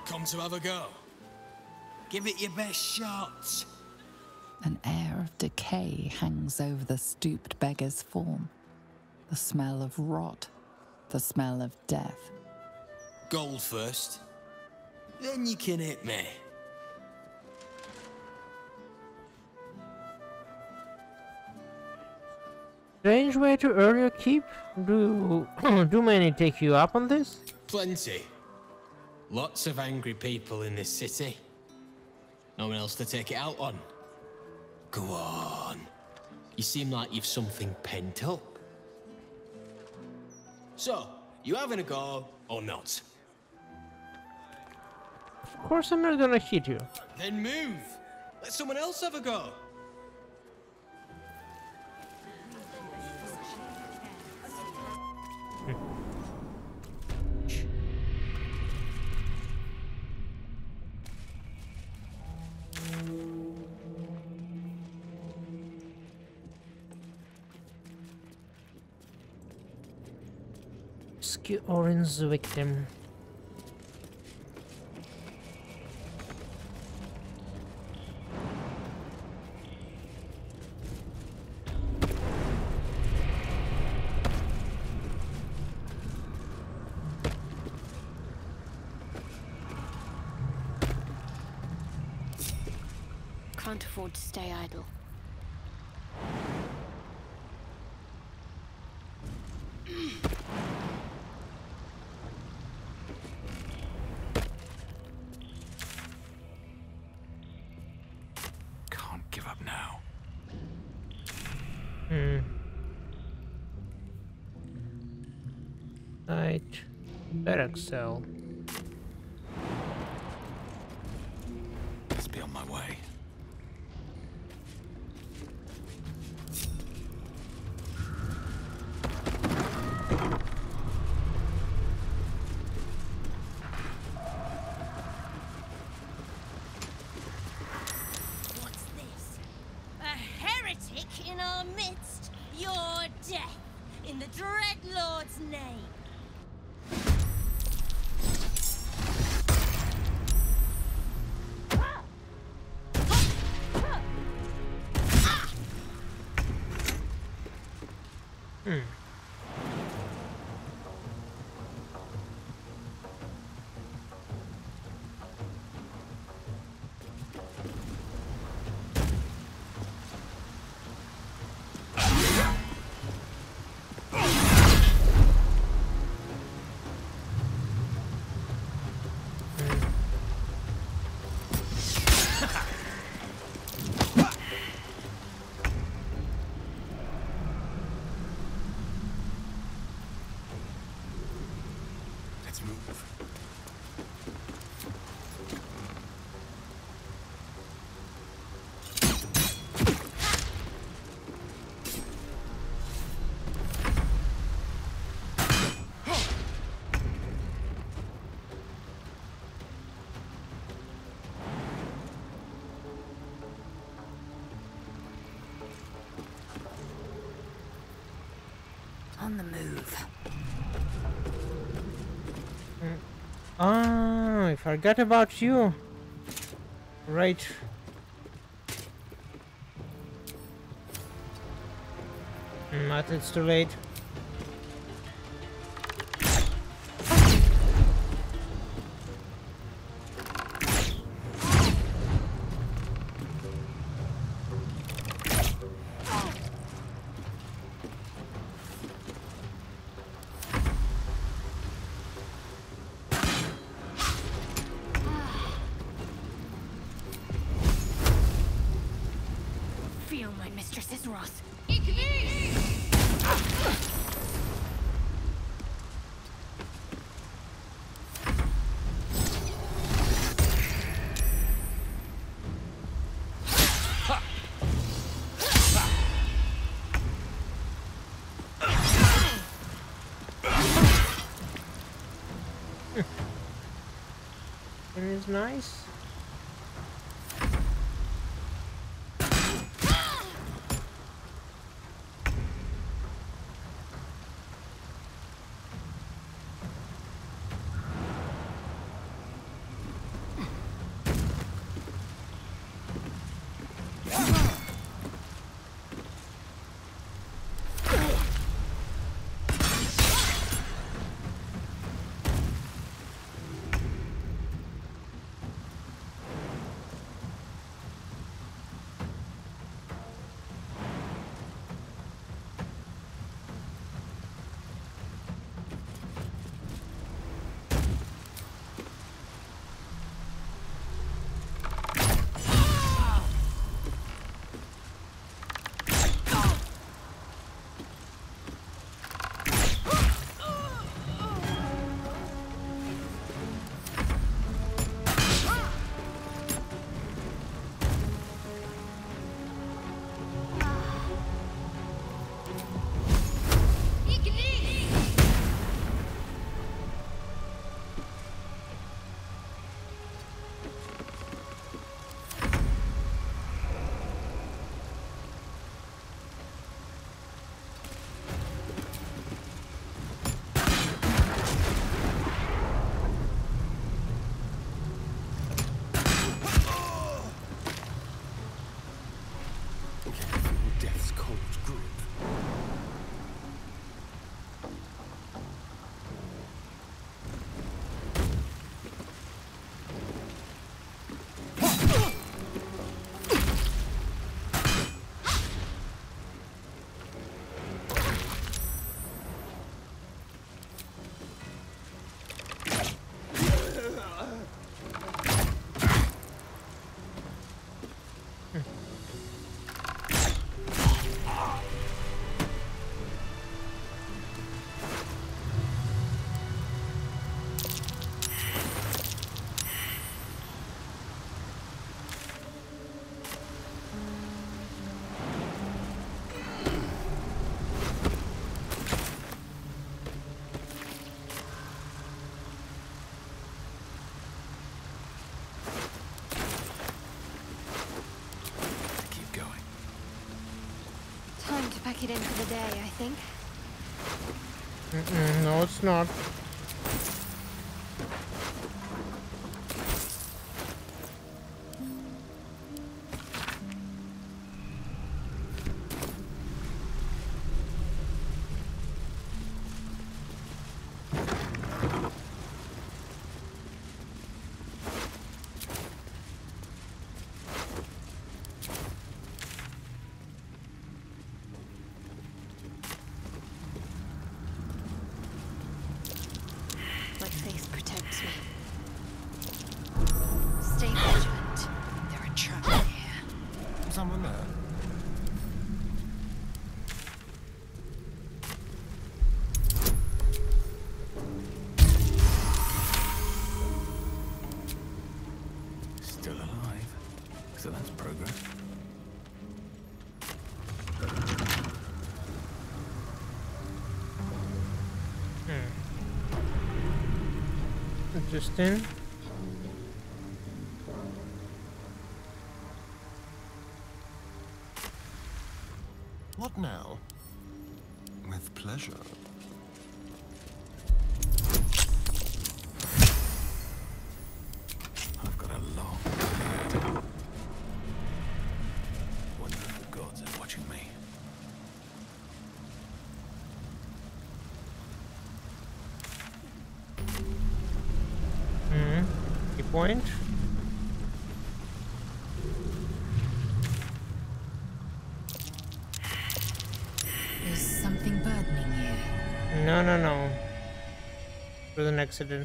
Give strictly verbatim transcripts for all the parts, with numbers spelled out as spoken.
Come to have a go. Give it your best shot. An air of decay hangs over the stooped beggar's form. The smell of rot, the smell of death. Gold first, then you can hit me. Strange way to earn your keep? Do do many take you up on this? Plenty. Lots of angry people in this city. No one else to take it out on. Go on. You seem like you've something pent up. So, you having a go or not? Of course I'm not gonna hit you. Then move. Let someone else have a go. Rescue Orin's victim. Can't afford to stay idle. Can't give up now. Hmm. Right. Barrack cell. Let's be on my way. On the move. Mm. Ah, I forgot about you. Right. But it's too late. Feel my mistress's wrath. It is nice. it in for the day, I think. Mm-mm, no, it's not. My face protects me. Stay vigilant. There are traps here. Someone there? Still alive. So that's progress. Interesting. What now? With pleasure. I've got a long beard. Wonder if the gods are watching me. Hmm. Key point. Is something burdening you? No, no, no. It was an accident.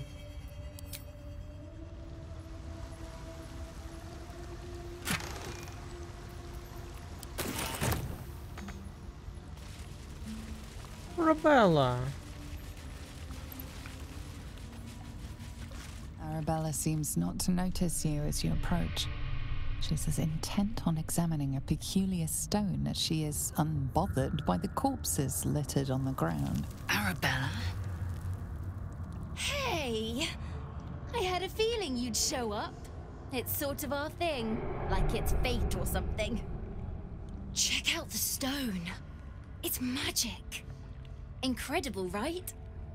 Arabella. Arabella seems not to notice you as you approach. She's as intent on examining a peculiar stone as she is unbothered by the corpses littered on the ground. Arabella? Hey! I had a feeling you'd show up. It's sort of our thing, like it's fate or something. Check out the stone. It's magic. Incredible, right?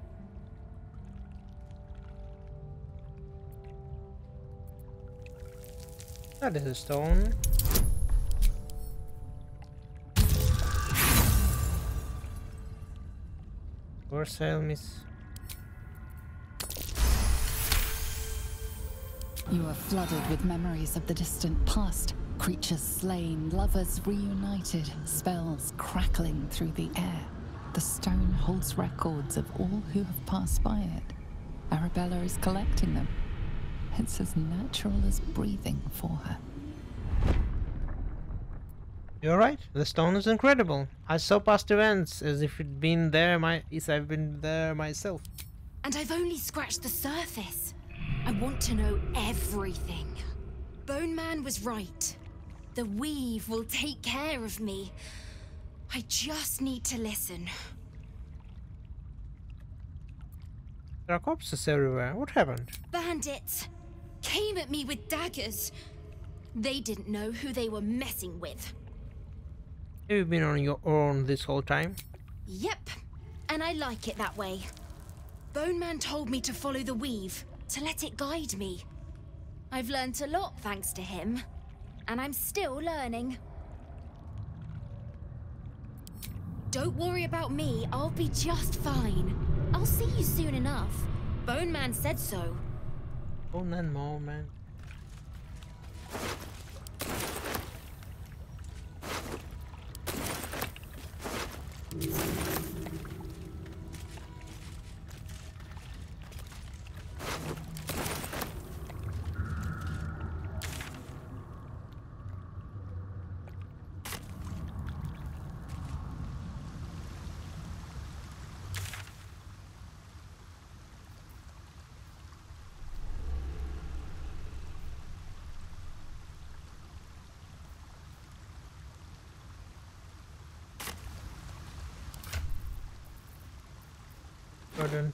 That is a stone. For sale, miss. You are flooded with memories of the distant past. Creatures slain, lovers reunited, spells crackling through the air. The stone holds records of all who have passed by it. Arabella is collecting them. It's as natural as breathing for her. You're right. The stone is incredible. I saw past events as if it'd been there my as I've been there myself. And I've only scratched the surface. I want to know everything. Bone Man was right. The weave will take care of me. I just need to listen. There are corpses everywhere. What happened? Bandits came at me with daggers. They didn't know who they were messing with. Have you been on your own this whole time? Yep, and I like it that way. Bone Man told me to follow the weave, to let it guide me. I've learnt a lot thanks to him, and I'm still learning. Don't worry about me, I'll be just fine. I'll see you soon enough. Bone Man said so. Oh, none more, man. Couldn't.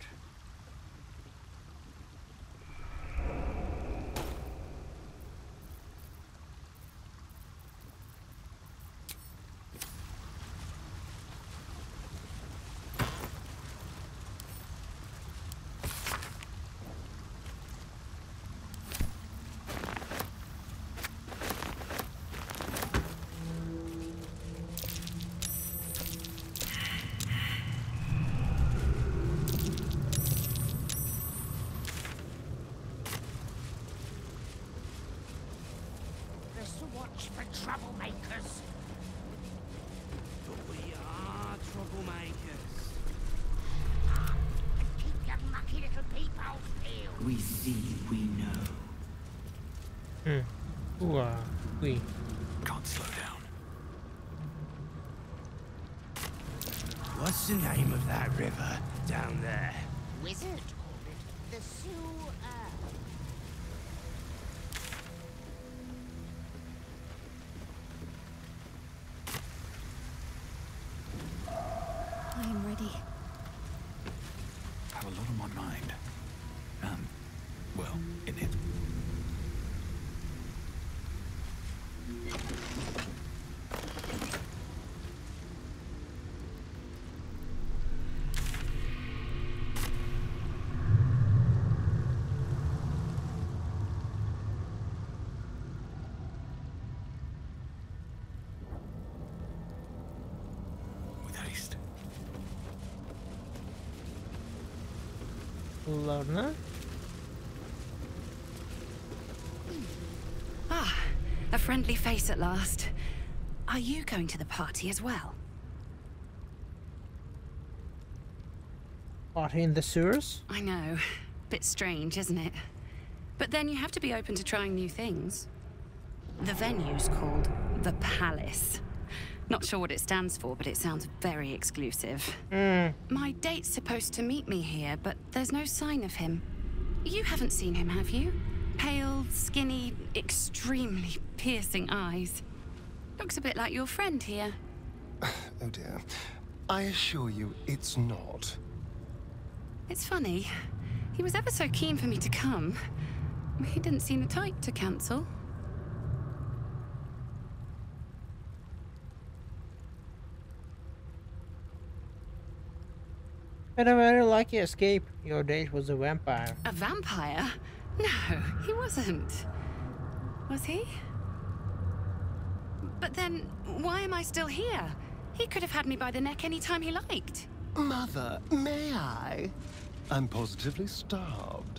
We see, we know. Hmm. Who are we? Can't slow down. What's the name of that river down there? Wizard called it the Sewer. I am ready. Have a lot on my mind. Um, well, in it. With haste. Lorna? Ah, a friendly face at last. Are you going to the party as well? Party in the sewers? I know. Bit strange, isn't it? But then you have to be open to trying new things. The venue's called the Palace. Not sure what it stands for, but it sounds very exclusive. Hmm. My date's supposed to meet me here, but there's no sign of him. You haven't seen him, have you? Pale, skinny, extremely piercing eyes. Looks a bit like your friend here. Oh dear. I assure you, it's not. It's funny. He was ever so keen for me to come. He didn't seem the type to cancel. Had a very lucky escape. Your date was a vampire. A vampire? No, he wasn't. Was he? But then, why am I still here? He could have had me by the neck any time he liked. Mother, may I? I'm positively starved.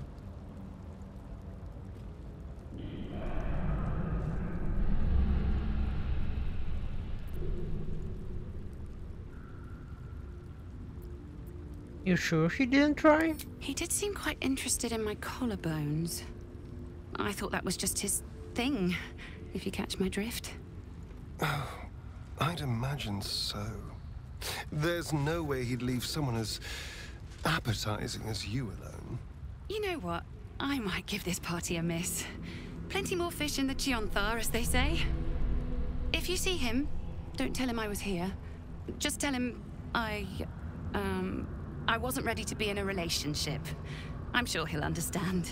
You sure she didn't try? He did seem quite interested in my collarbones. I thought that was just his thing, if you catch my drift. Oh, I'd imagine so. There's no way he'd leave someone as appetizing as you alone. You know what? I might give this party a miss. Plenty more fish in the Chionthar, as they say. If you see him, don't tell him I was here. Just tell him I, um, I wasn't ready to be in a relationship. I'm sure he'll understand.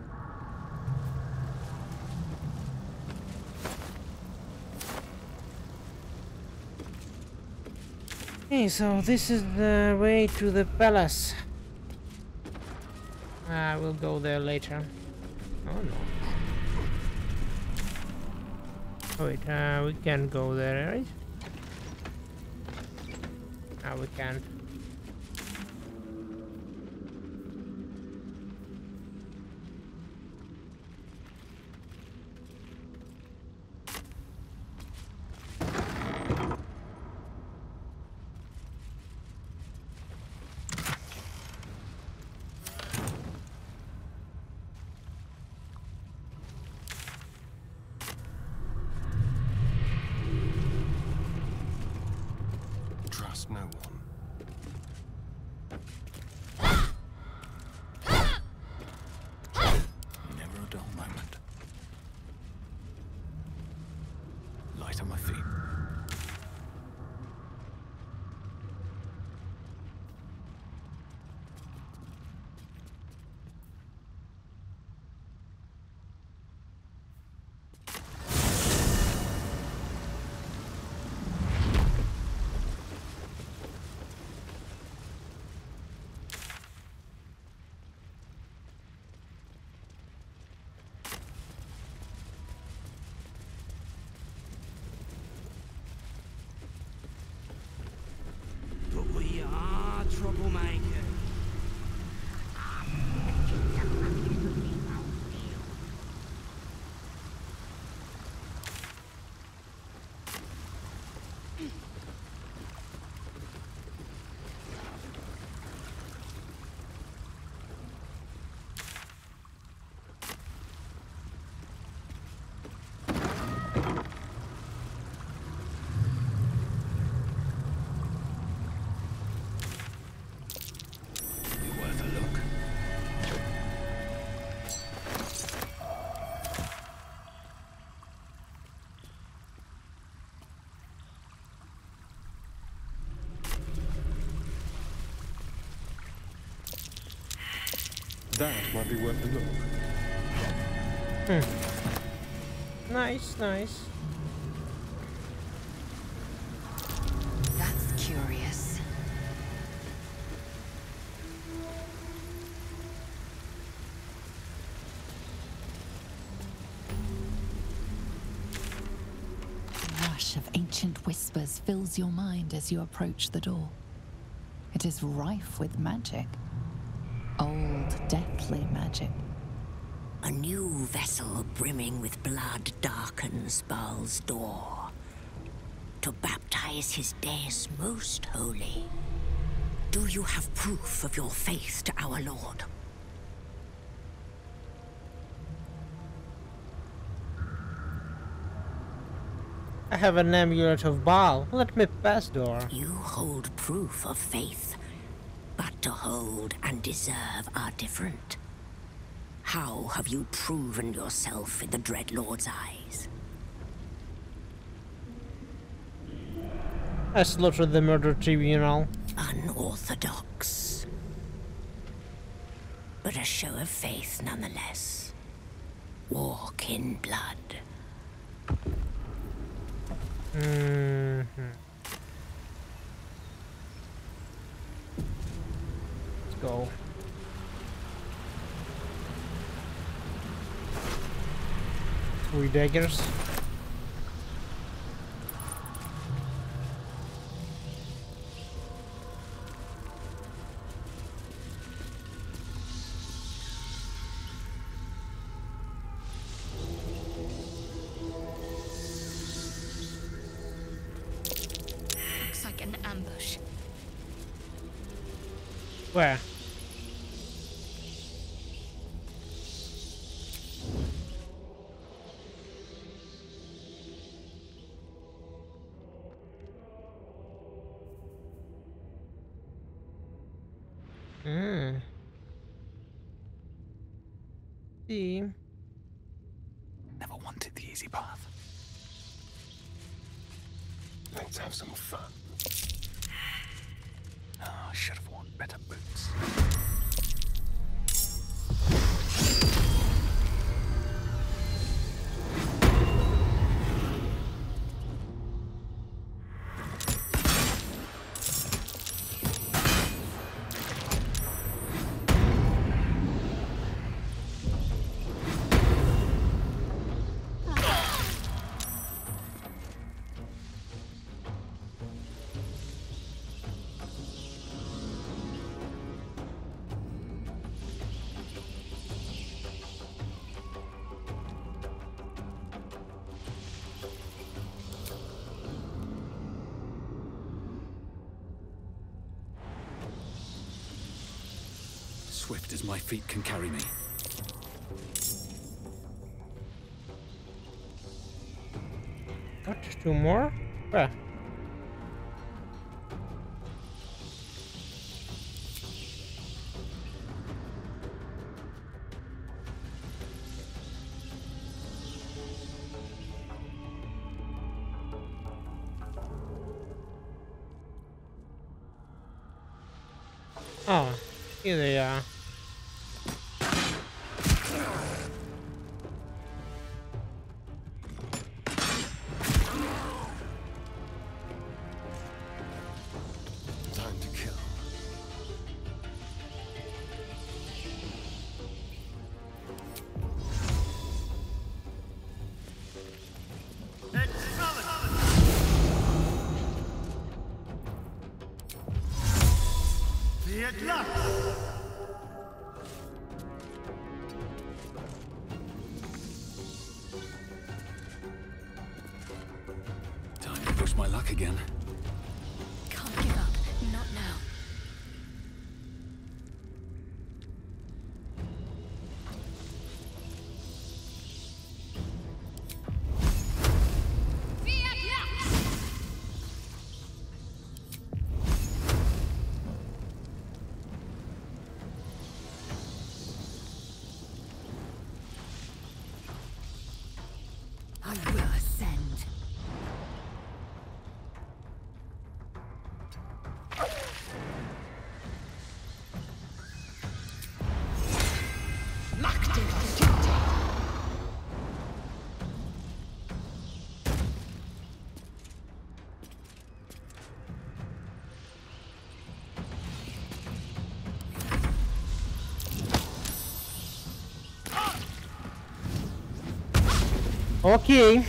Okay, so this is the way to the palace. I will go there later. Oh no. Oh, wait, uh, we can go there, right? No, we can't. Trust no one. Never a dull moment. Light on my feet. That might be worth a look. Hmm. Nice, nice. That's curious. A rush of ancient whispers fills your mind as you approach the door. It is rife with magic. Old, deathly magic. A new vessel brimming with blood darkens Bhaal's door to baptize his deus most holy. Do you have proof of your faith to our Lord? I have an amulet of Bhaal. Let me pass, door. You hold proof of faith, but to hold and deserve are different. How have you proven yourself in the Dreadlord's eyes? I slaughtered the murder tribunal. Unorthodox. But a show of faith nonetheless. Walk in blood. Mm-hmm. Let's go. Three daggers. Looks like an ambush. Where? Hmm. See. Never wanted the easy path. Let's have some fun. Oh, I should have worn better boots. Swift as my feet can carry me. What? Two more? Where? Oh, here they are. Time to kill. Time to push my luck again. Can't give up. Not now. I will ascend. Okay.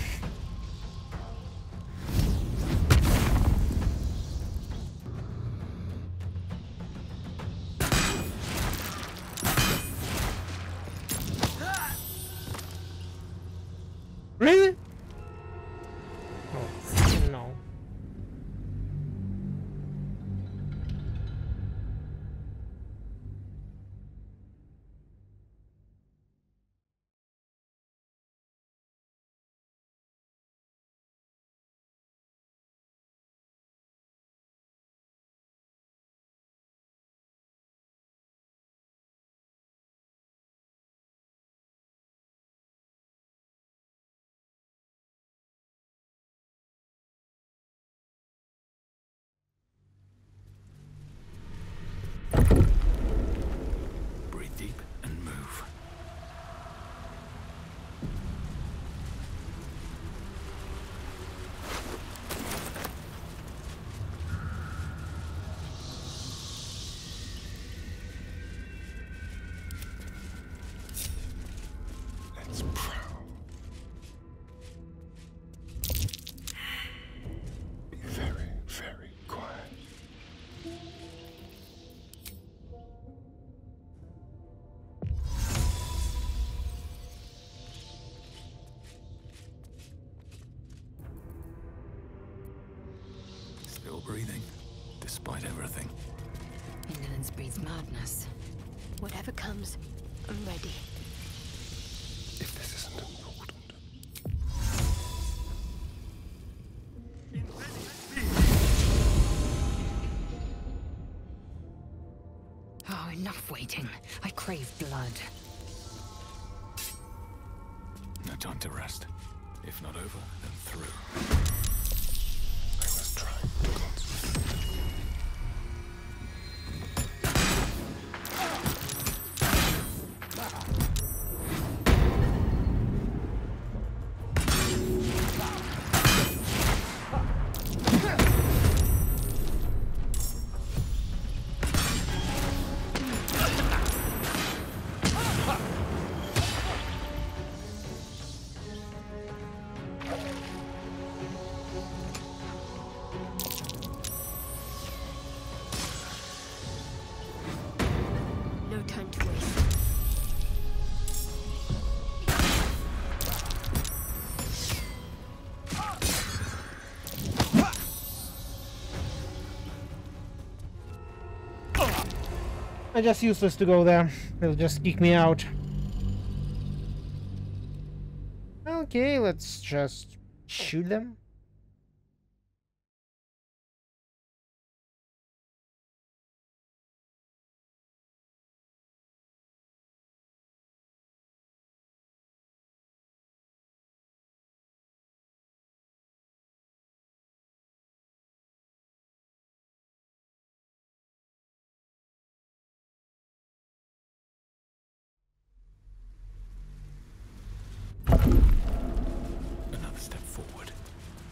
Really? Oh, no. Breathe deep and move. Let's prowl. Be very, very quiet. Still breathing, despite everything. Indolence breeds madness. Whatever comes, I'm ready. If this isn't important. Oh, enough waiting. I crave blood. No time to rest. If not over, then through. I was trying to concentrate. No time to waste. I just useless to go there. They'll just kick me out. Okay, let's just shoot them. Another step forward.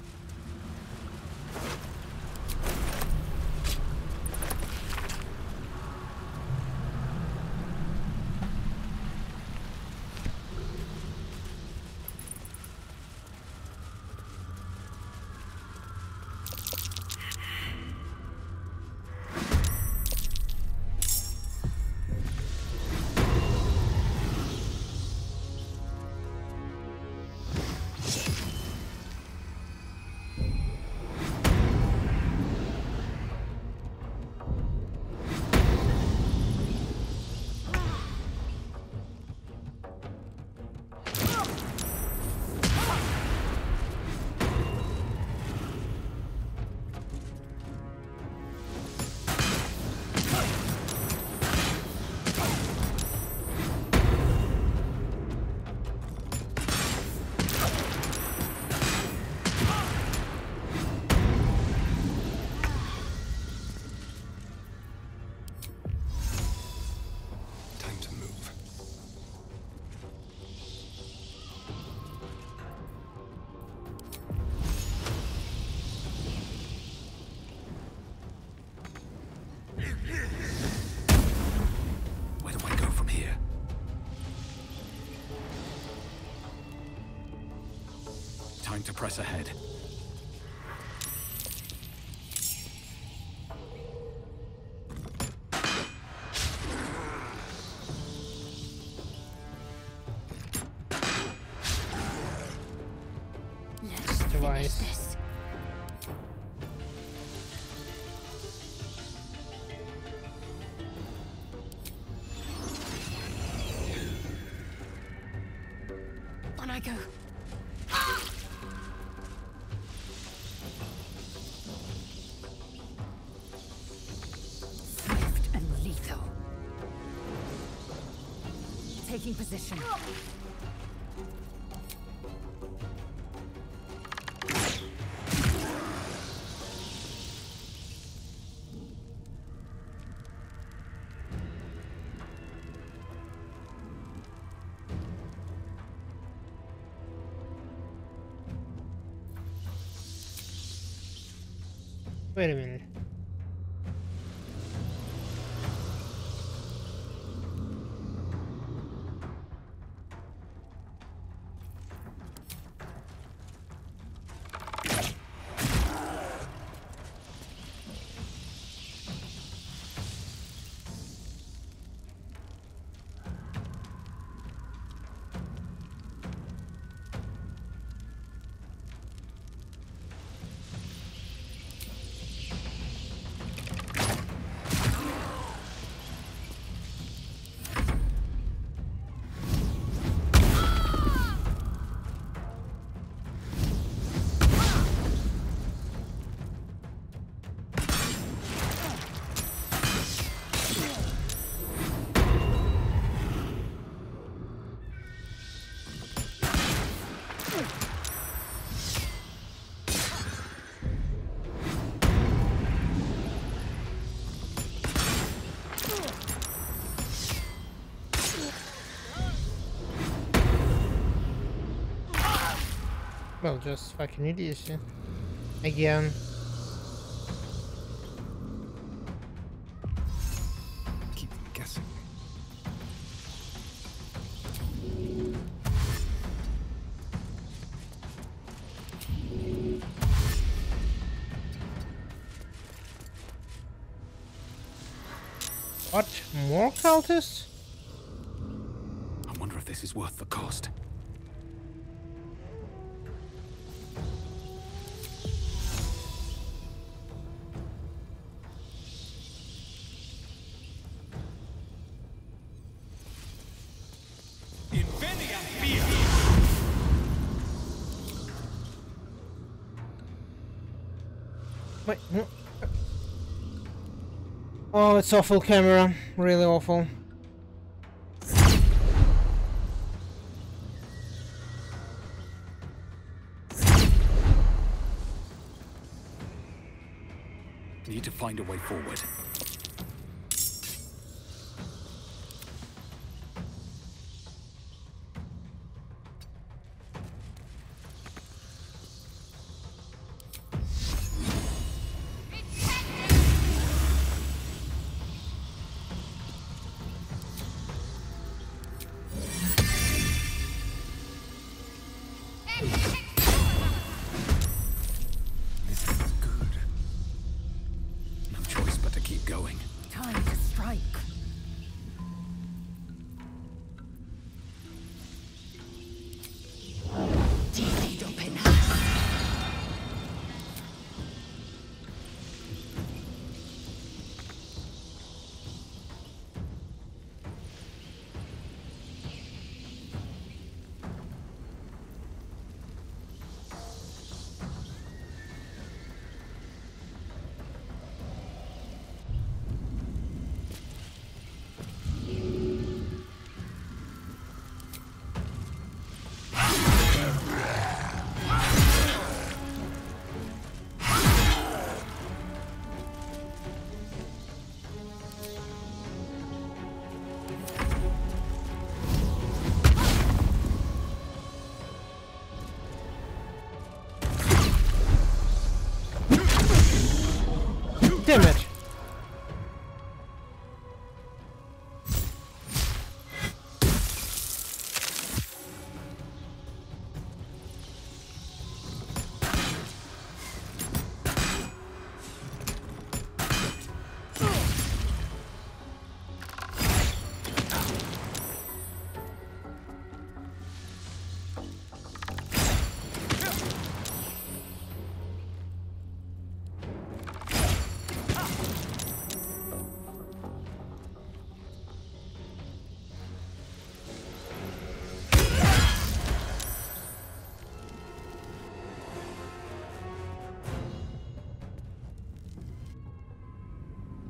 Time to press ahead. Let's finish Device. this. On I go. Swift and lethal. Taking position. Wait a minute. Well, just fucking idiocy. Again. Keep them guessing. What? More cultists? I wonder if this is worth the cost. Wait, no. Oh, it's awful camera. Really awful. Need to find a way forward. This is good. No choice but to keep going.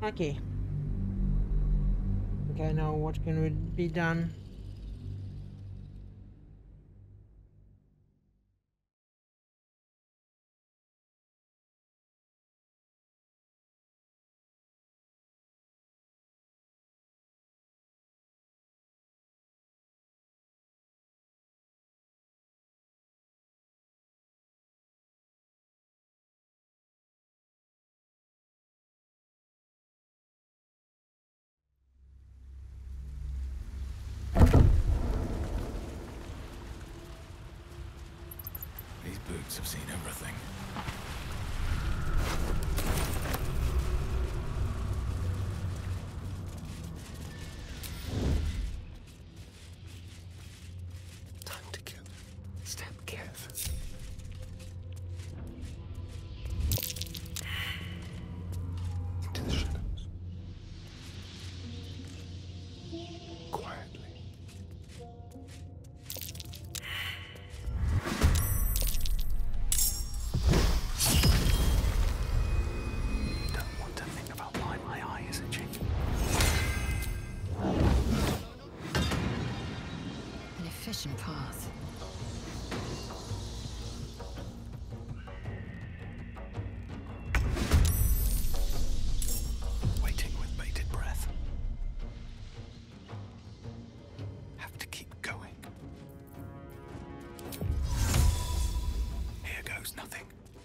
Okay. Okay, now what can be done? These boots have seen everything. Time to kill. Step careful. Into the shadows. Quietly. Don't want to think about why my eye is itching. An efficient path. Waiting with bated breath. Have to keep going. Here goes nothing.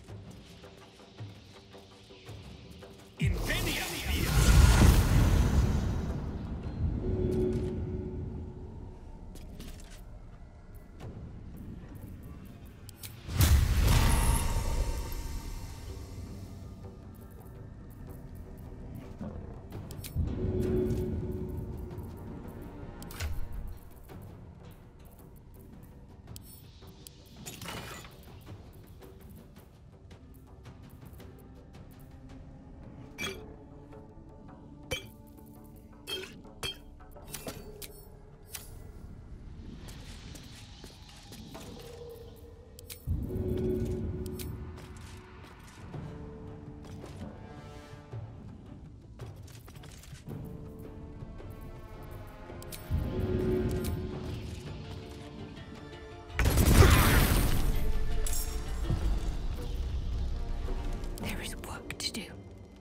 There is work to do.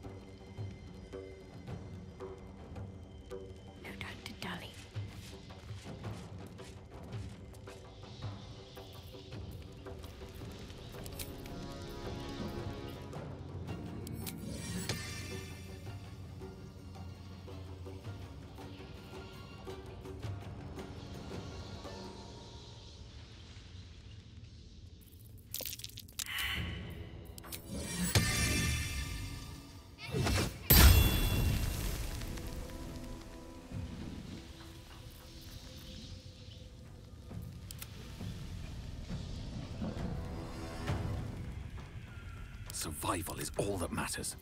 No time to dally. Survival is all that matters.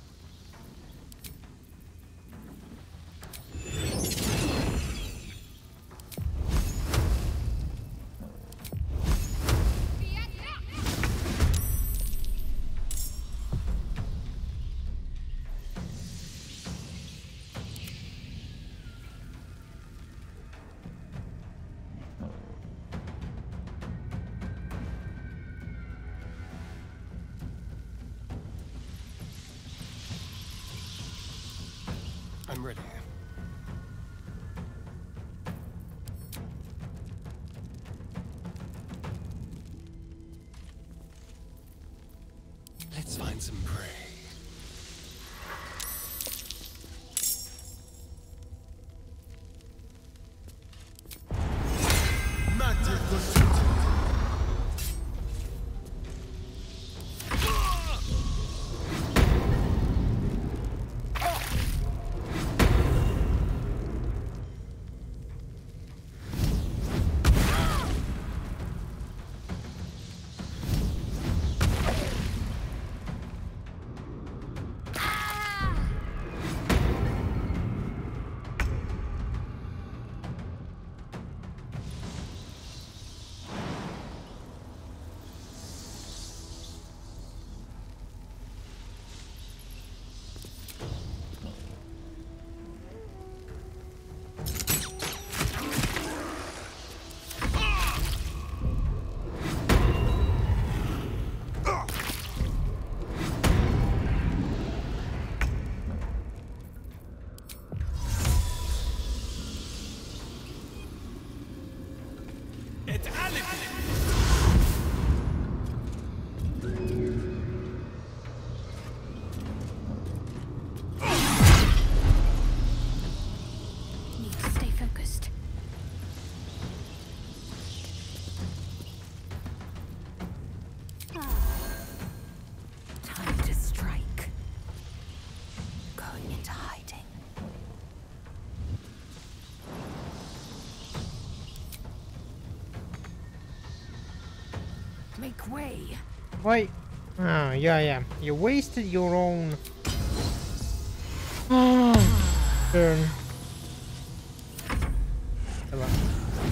I'm ready. Let's find some prey. Need to stay focused. Time to strike. Going into hiding. Make way. Wait. Oh, yeah, yeah. You wasted your own turn. Come on.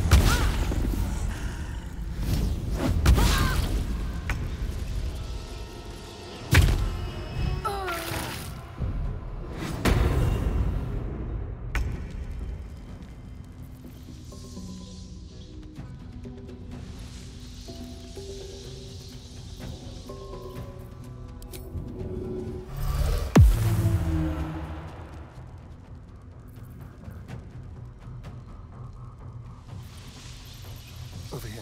Over here.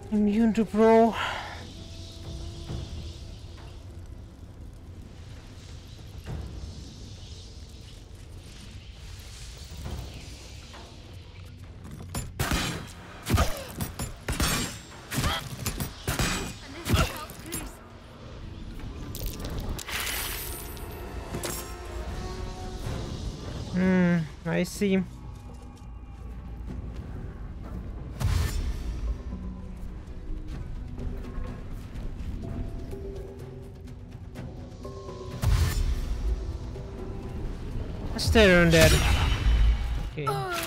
Immune to pro. Hmm, I see. Stay around dead. Okay.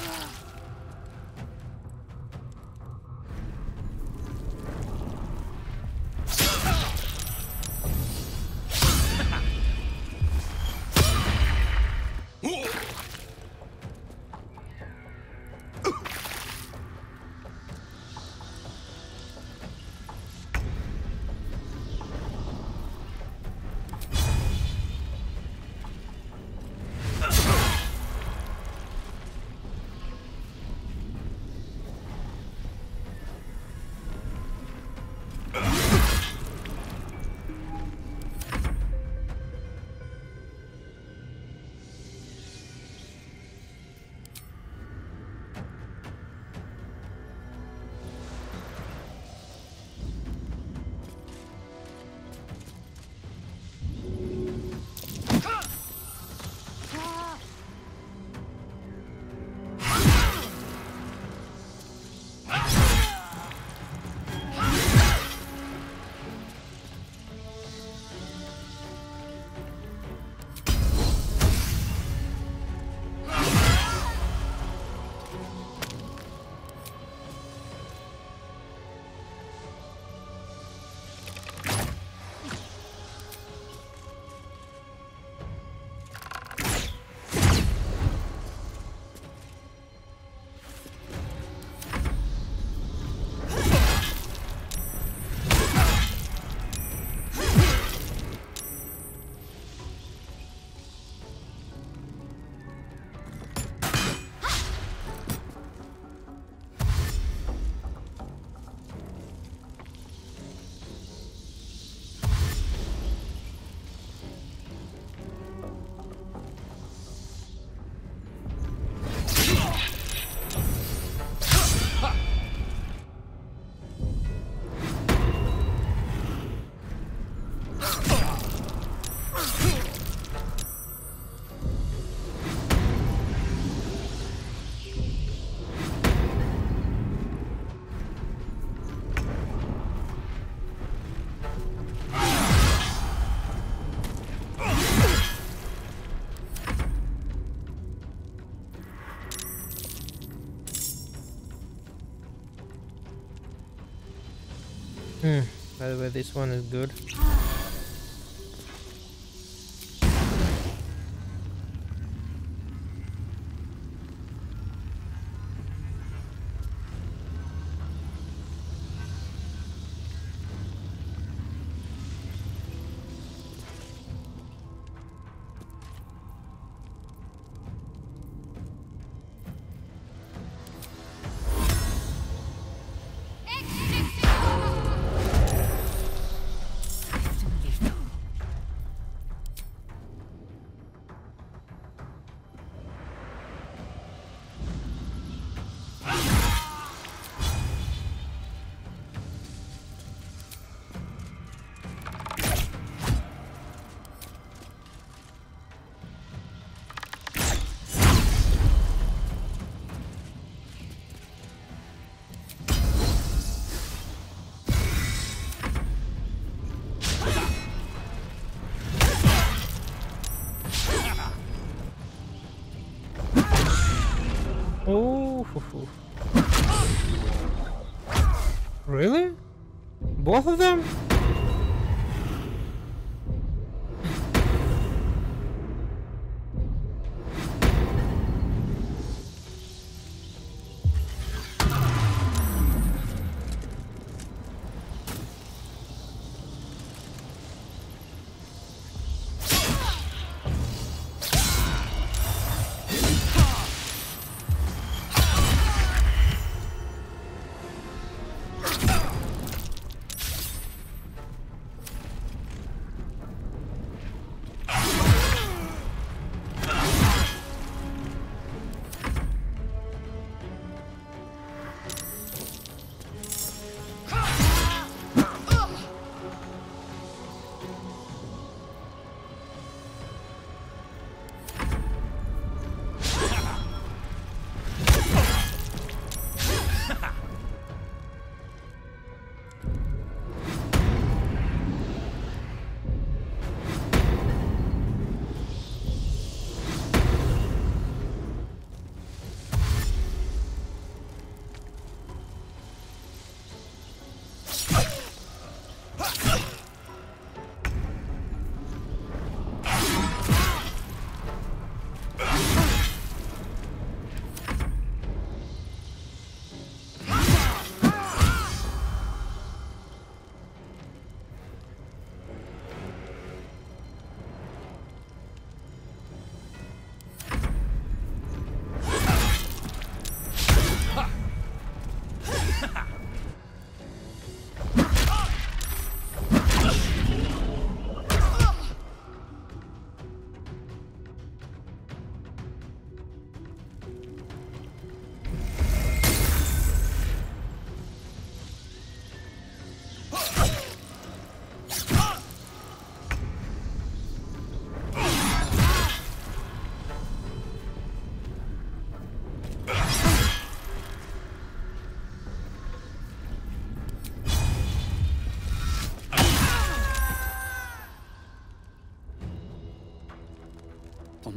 Hmm. By the way, this one is good. Oh, really? Both of them?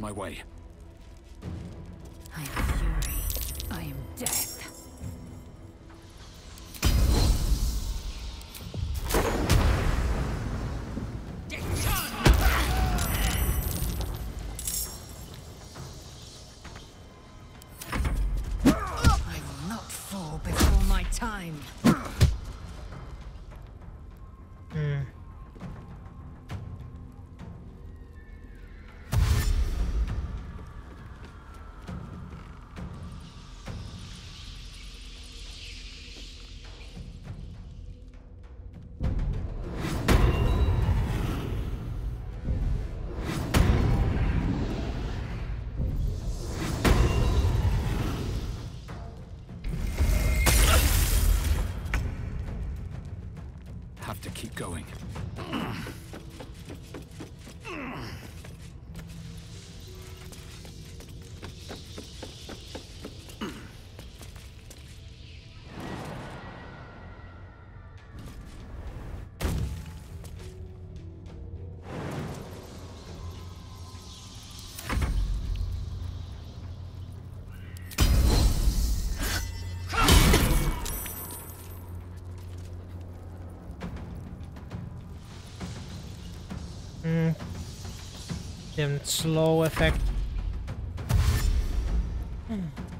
my way. I am fury. I am death. I will not fall before my time. Hmm. Have to keep going. Hmm. Them slow effect. Hmm.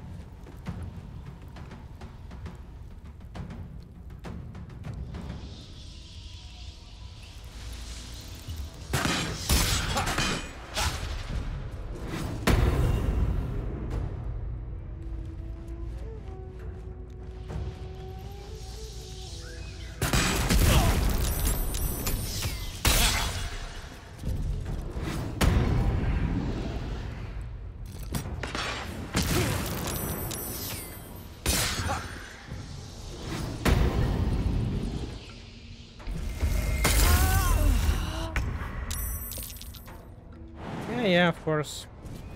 Yeah, of course.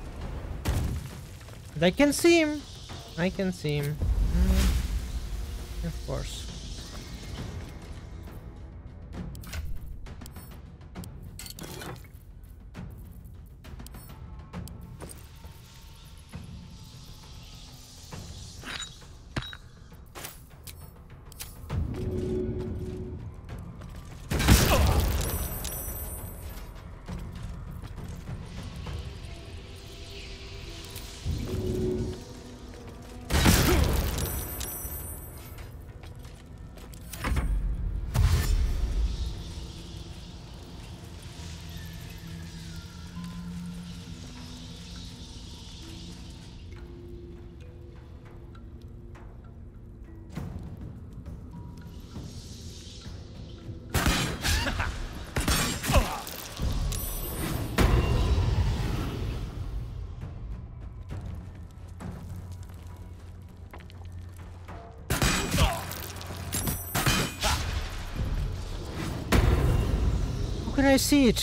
But I can see him. I can see him. Mm, of course. How can I see it?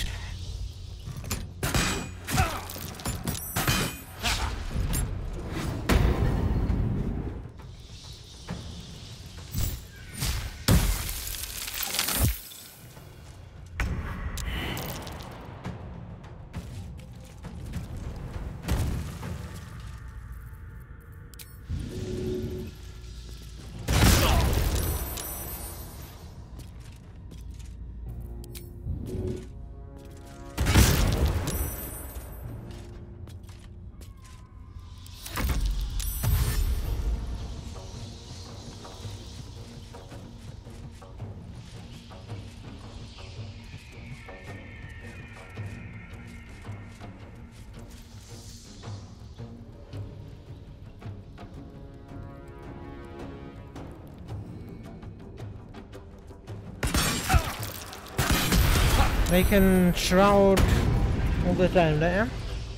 They can shroud all the time there.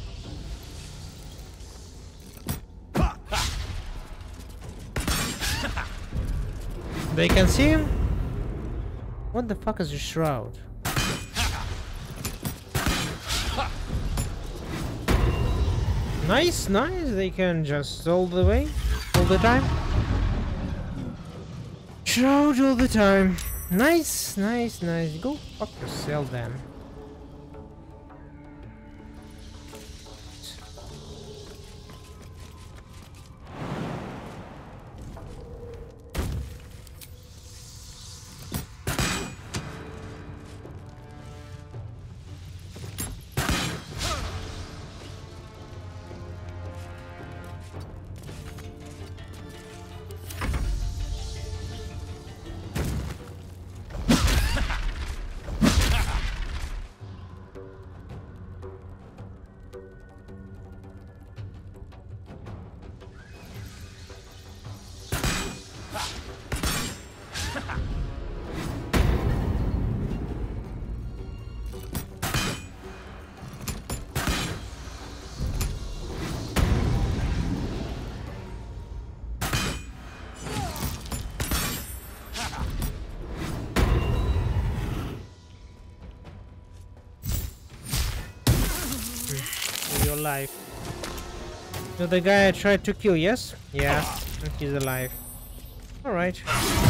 They can see him? What the fuck is a shroud? Nice, nice. They can just all the way, all the time. Shroud all the time. Nice, nice, nice. Go fuck yourself then. alive. So the guy I tried to kill, yes? Yeah, he's alive. Alright.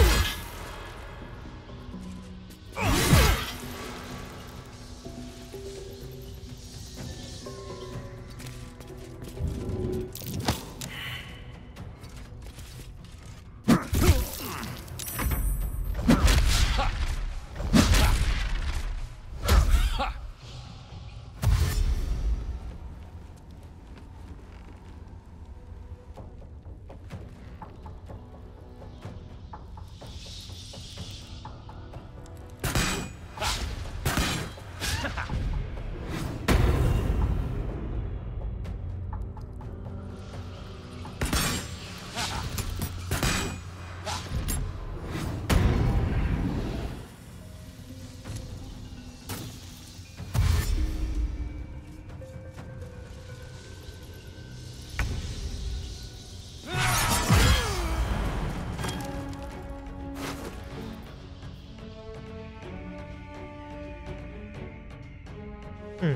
Hmm.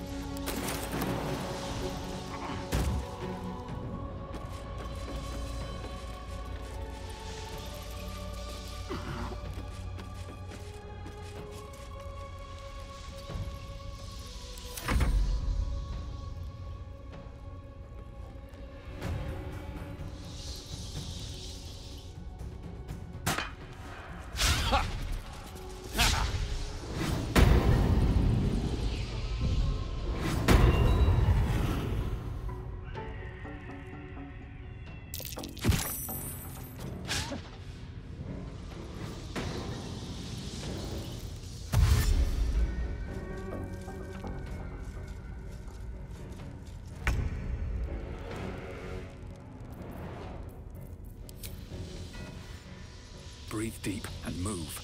Breathe deep and move.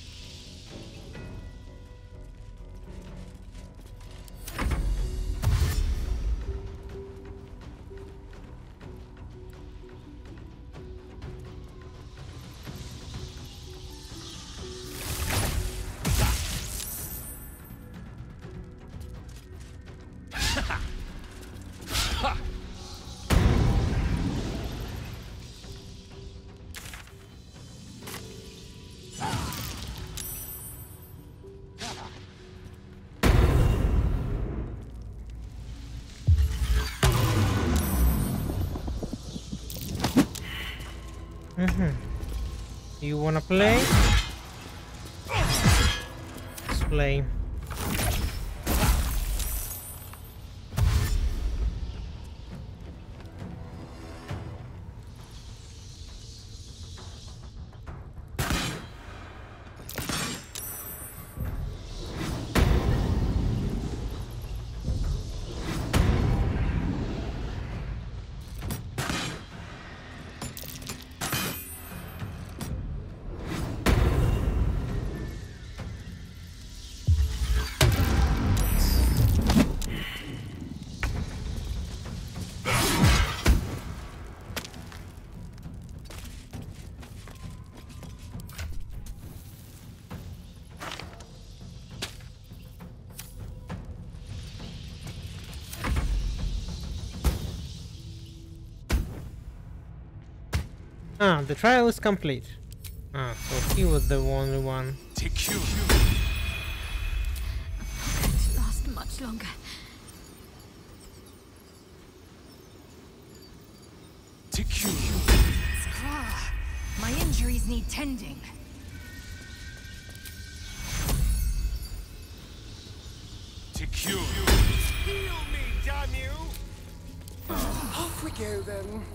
Mm-hmm. You wanna play? Let's play. Ah, the trial is complete. Ah, so he was the only one. Take you. Can't last much longer. Take you. Scraw. My injuries need tending. Take you. Heal me, damn you! Off we go then.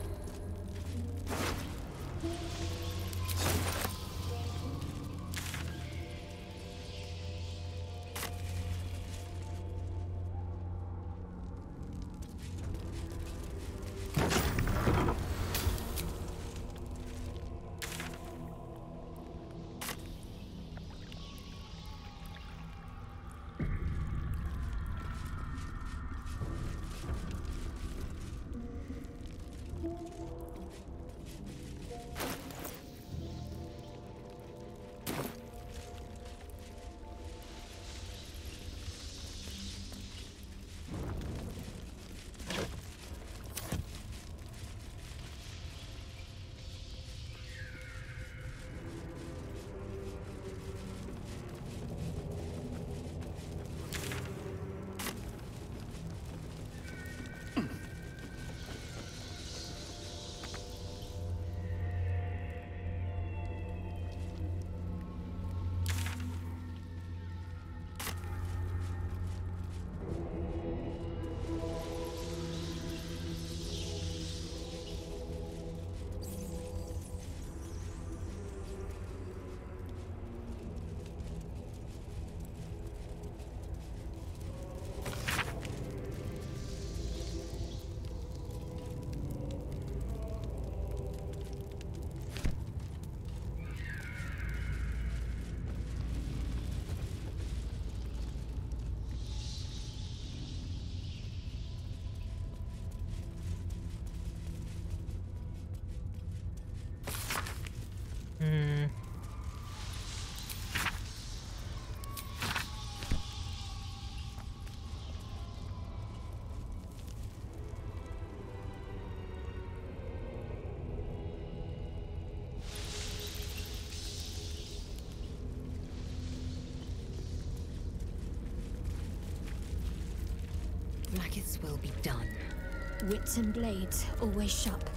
Maggots will be done. Wits and blades always sharp.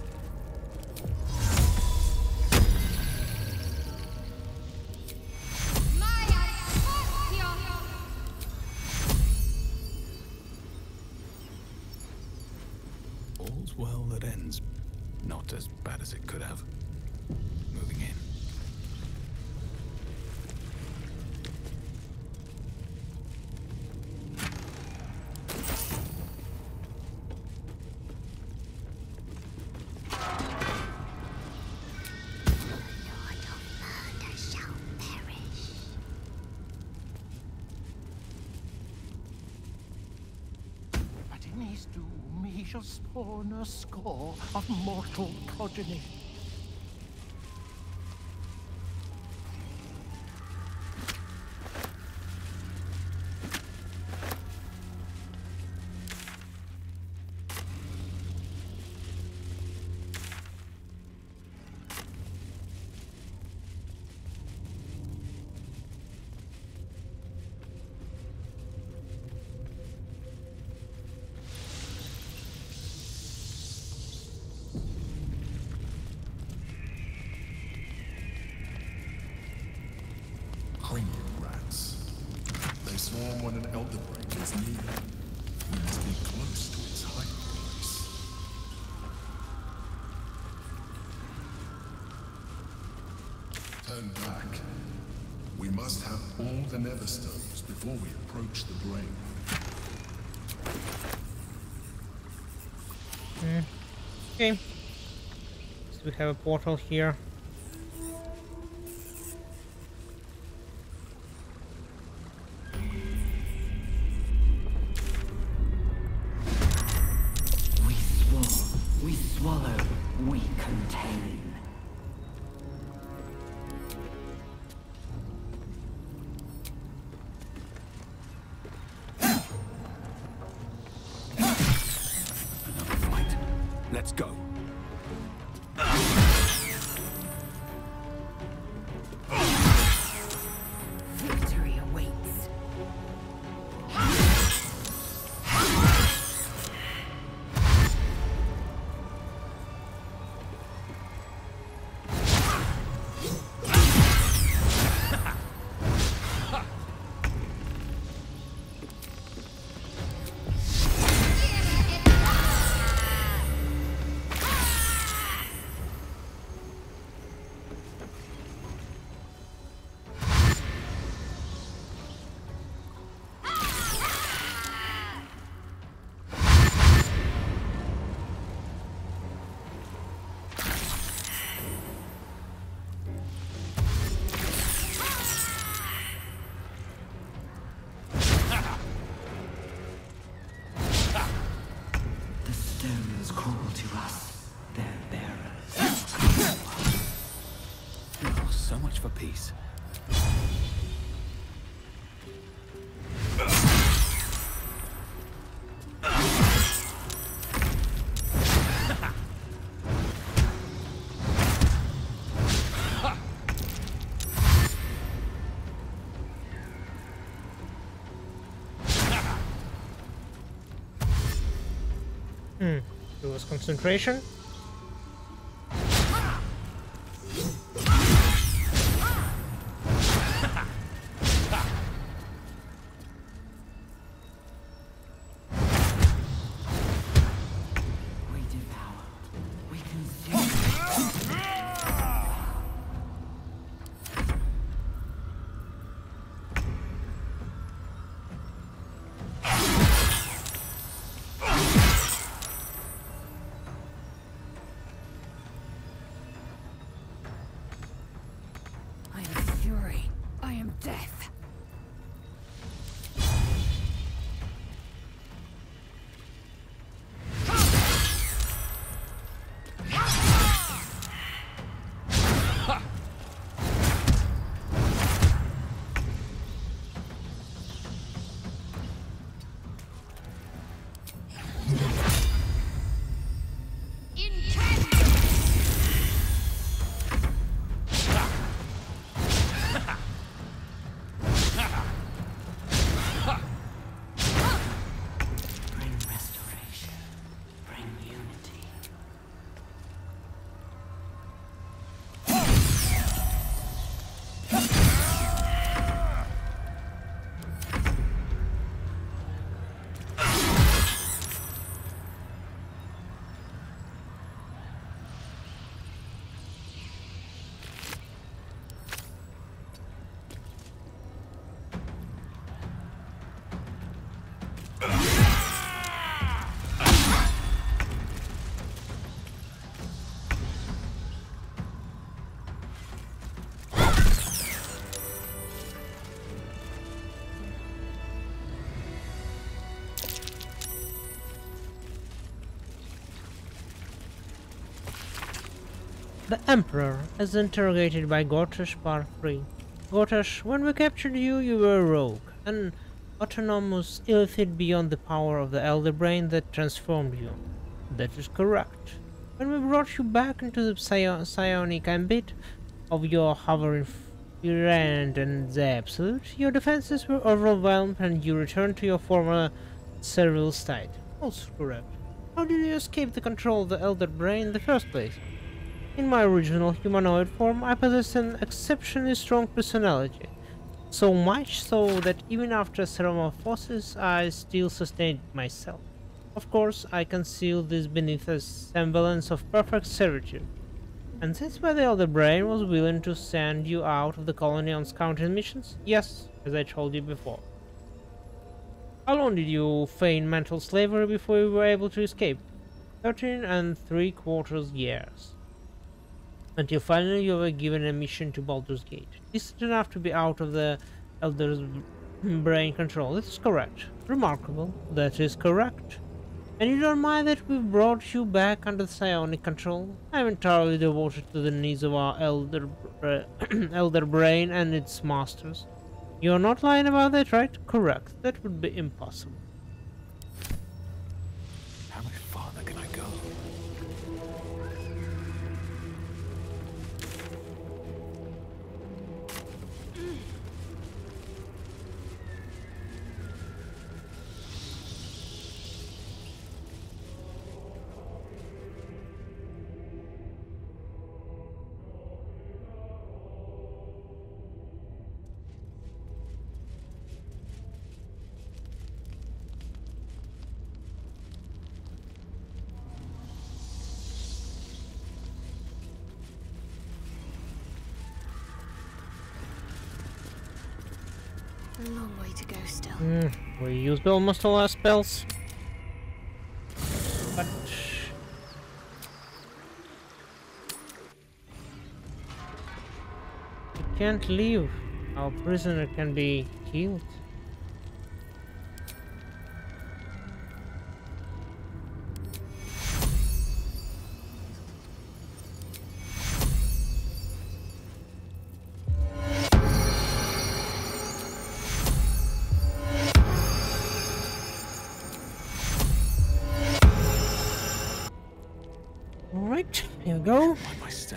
All's well that ends. Not as bad as it could have. Moving in. Doom, he shall spawn a score of mortal progeny. Rats. They swarm when an elder break is near. We must be close to its hiding place. Turn back. We must have all the nether stones before we approach the brain. Mm. Okay. So we have a portal here. Let's go. Victory awaits. So much for peace. Hmm. It was concentration. The Emperor is interrogated by Gortash Part three. Gortash, when we captured you, you were a rogue, an autonomous illithid beyond the power of the Elder Brain that transformed you. That is correct. When we brought you back into the psi psionic ambit of your hovering friend and the Absolute, your defenses were overwhelmed and you returned to your former servile state. Also correct. How did you escape the control of the Elder Brain in the first place? In my original humanoid form, I possessed an exceptionally strong personality, so much so that even after metamorphosis, I still sustained myself. Of course, I concealed this beneath a semblance of perfect servitude, and that's why the Elder Brain was willing to send you out of the colony on scouting missions? Yes, as I told you before. How long did you feign mental slavery before you were able to escape? Thirteen and three quarters years. Until finally you were given a mission to Baldur's Gate. Distant enough to be out of the Elder's brain control. That is correct. Remarkable. That is correct. And you don't mind that we brought you back under psionic control? I'm entirely devoted to the needs of our Elder, uh, Elder Brain and its masters. You're not lying about that, right? Correct. That would be impossible. How much farther can I go? A long way to go still. Mm, we used almost all our spells. But we can't leave. Our prisoner can be killed. Alright, here we go. Why my stab?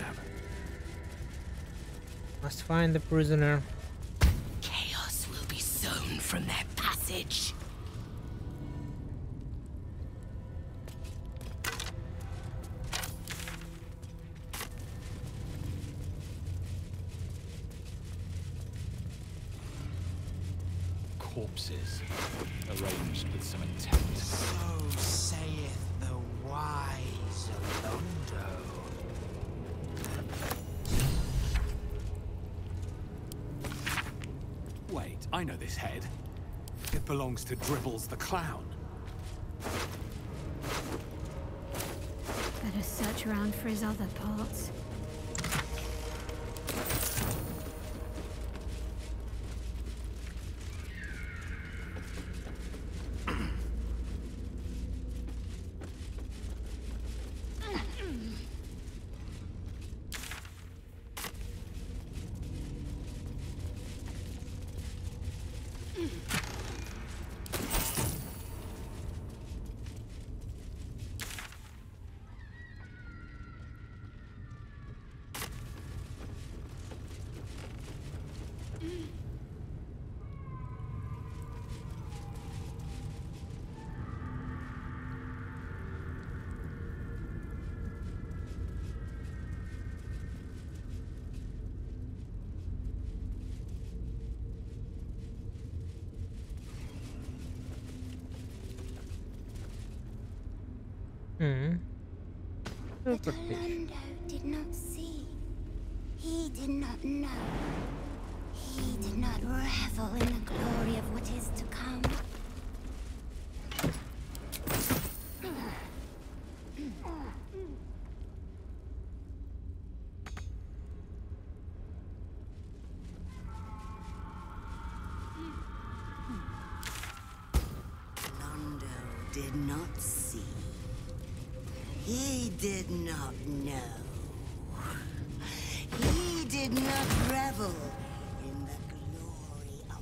Must find the prisoner. Chaos will be sown from their passage. Corpses, arranged with some intent. So saith the wise Alondo. Wait, I know this head. It belongs to Dribbles the Clown. Better search around for his other parts. Hmm. But Alondo did not see. He did not know. He did not revel in the glory of what is to come. did not see. He did not know. He did not revel in the glory of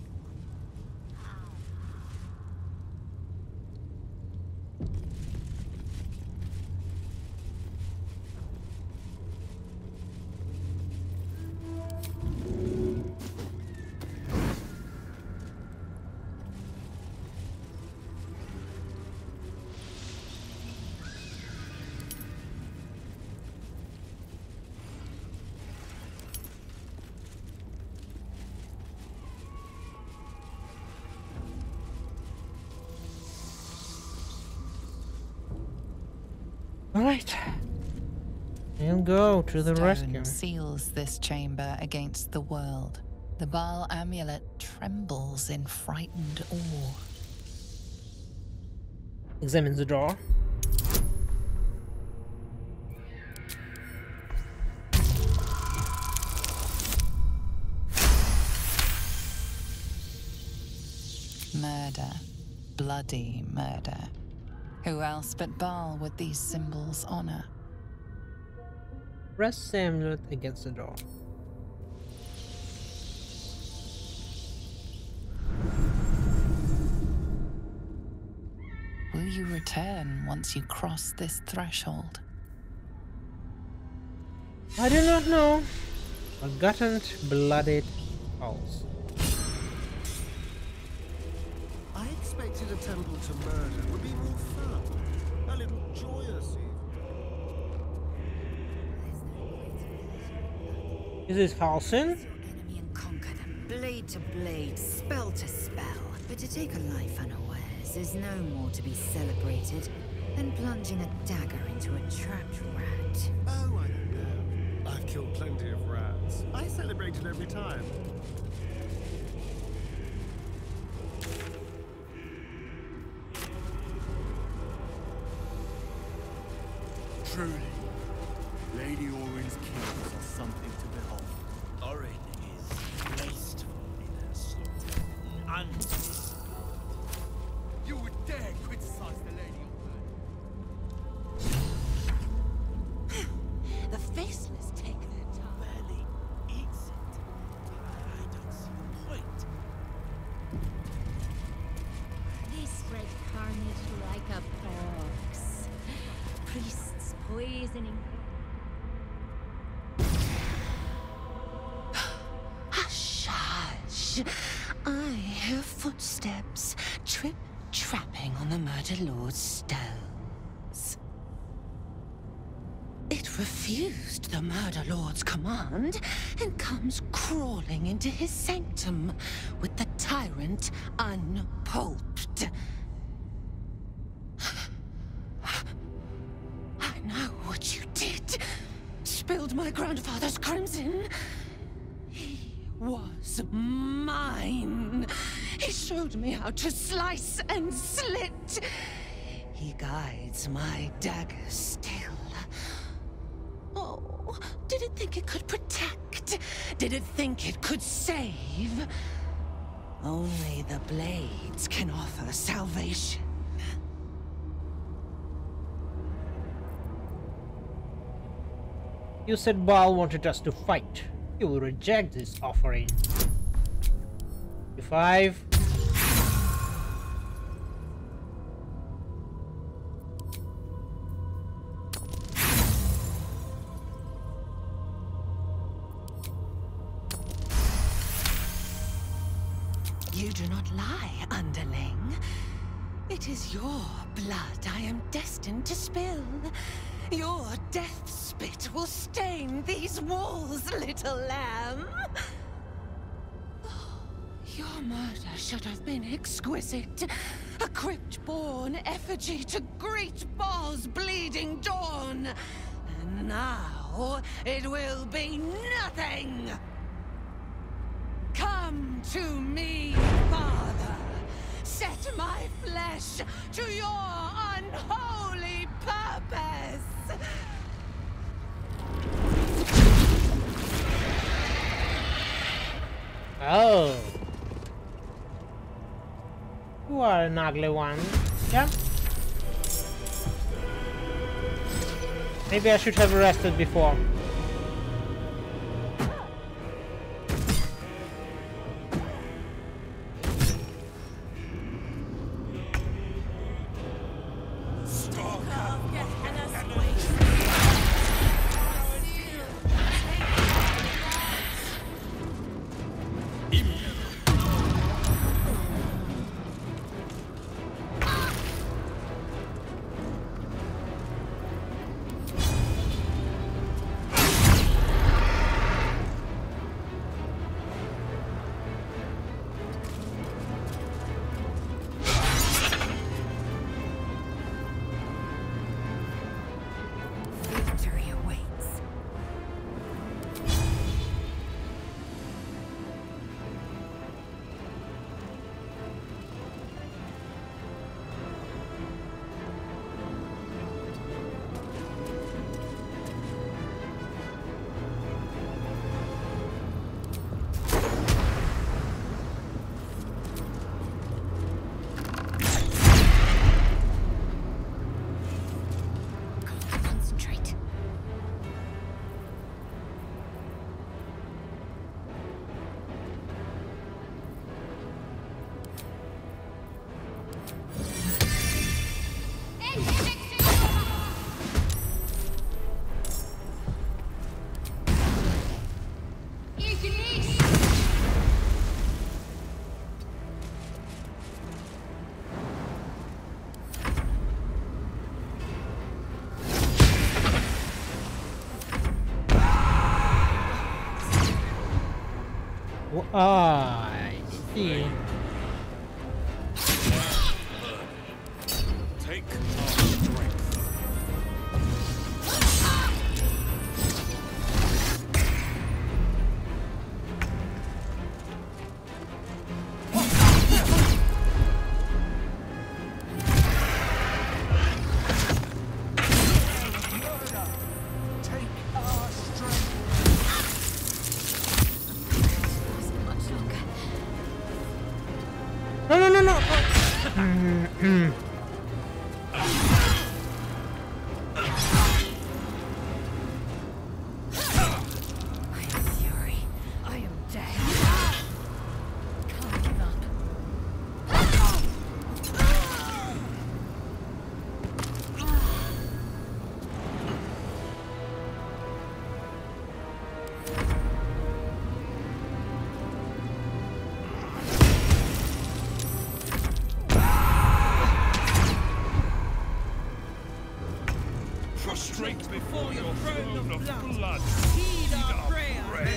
Alright. We'll go to the Stone rescue. seals this chamber against the world. The Bhaal amulet trembles in frightened awe. Examine the door. Murder. Bloody murder. Who else but Bhaal would these symbols honor? Press the amulet against the door. Will you return once you cross this threshold? I do not know. Forgotten blooded pulse. I expected a temple to murder would be more fun. A little joyous even. Is this Halcyon? Enemy and conquer them, blade to blade, spell to spell. But to take a life unawares is no more to be celebrated than plunging a dagger into a trapped rat. Oh, I don't know. I've killed plenty of rats. I celebrate it every time. Truly, Lady Orin's kills are something to behold. Orin is wasteful in her slaughter. And you would dare criticize the Lady of Blood? The faceless take their time. Barely eats it. I don't see the point. They spread carnage like a pox. Priests poisoning. Hush, hush. I hear footsteps trip trapping on the Murder Lord's stones. It refused the Murder Lord's command and comes crawling into his sanctum with the tyrant unpulped. I know what you did. Spilled my grandfather's crimson. He was mine. He showed me how to slice and slit. He guides my dagger still. Oh, did it think it could protect? Did it think it could save? Only the blades can offer salvation. You said Bhaal wanted us to fight. You will reject this offering. Five. You do not lie, underling. It is your blood I am destined to spill. Your death spit will stain these walls, little lamb. Your murder should have been exquisite. A crypt-born effigy to greet Bhaal's bleeding dawn. And now it will be nothing. Come to me, Father. Set my flesh to your unholy purpose. Oh. You are an ugly one. Yeah? Maybe I should have rested before. Ah, I see. Take our strength. No, no, no, no. Mm-hmm. Prostrate before your throne of blood. Heed our prayer.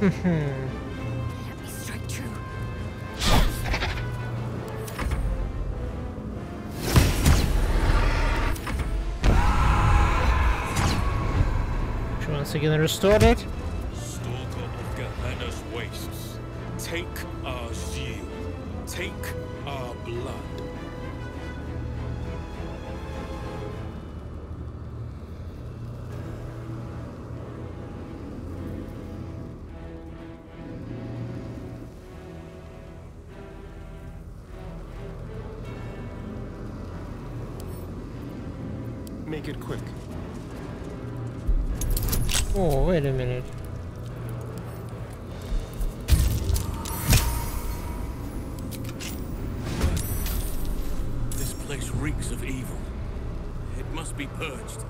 Hmm. Let me strike true. She once again restored it. Stalker of Gehenna's wastes, take our zeal, take our blood. Make it quick. Oh, wait a minute. This place reeks of evil. It must be purged.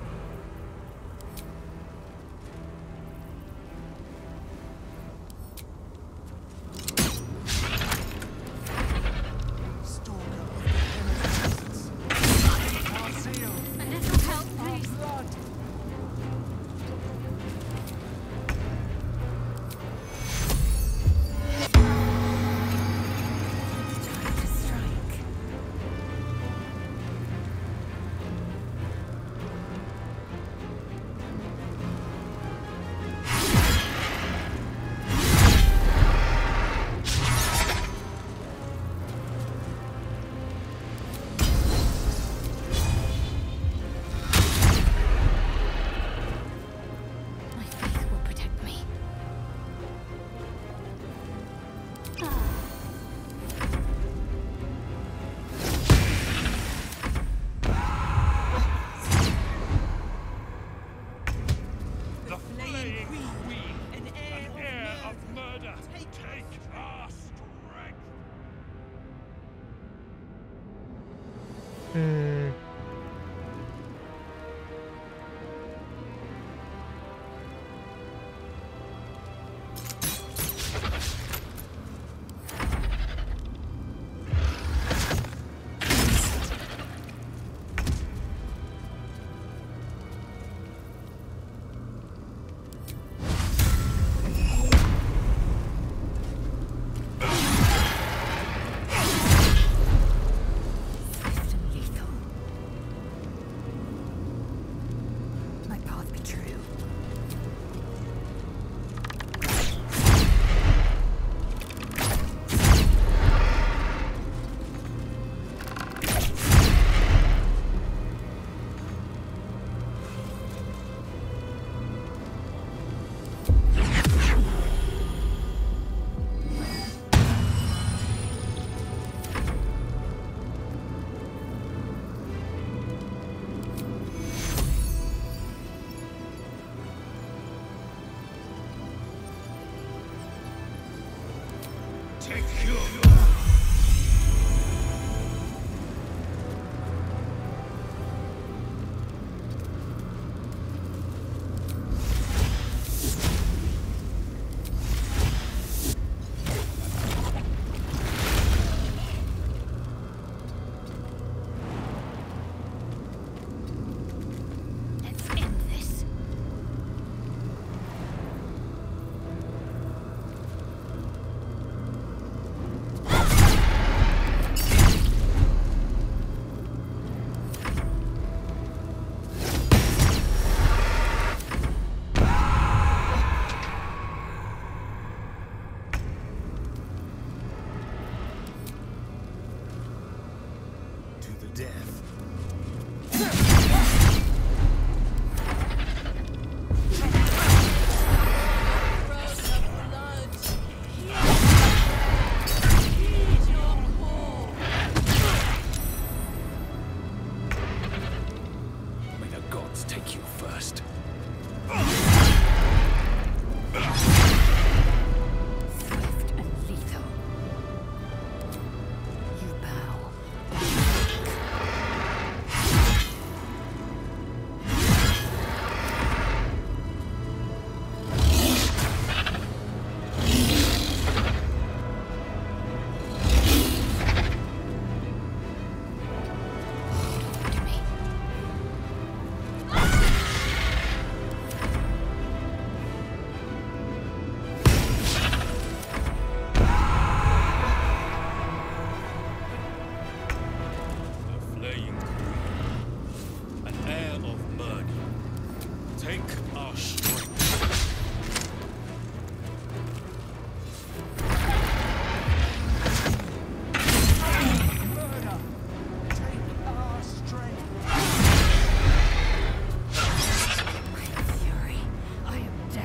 Hmm. our strength. Murder! Take our strength! Fury, I am dead.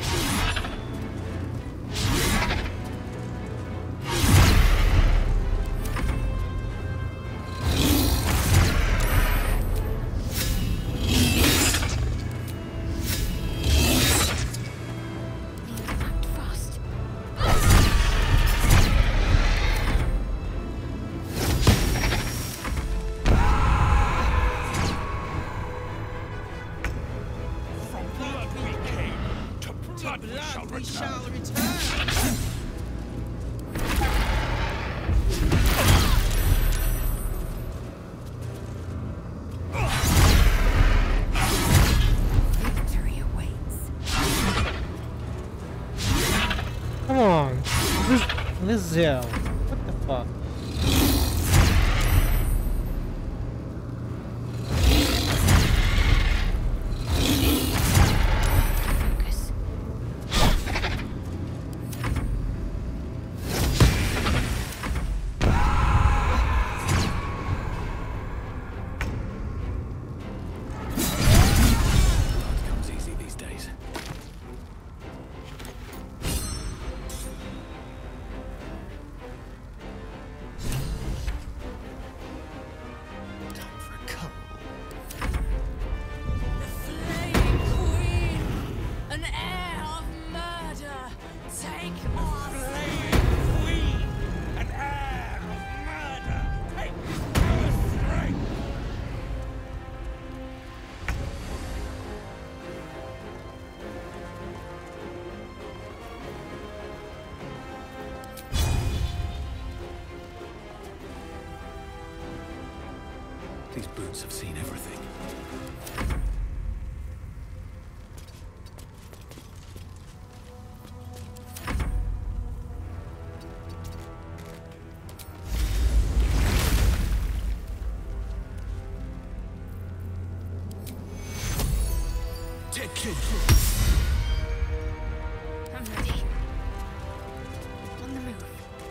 We shall return. Victory awaits. Come on. This, this Zell. What the fuck? These boots have seen everything. I'm ready. On the move.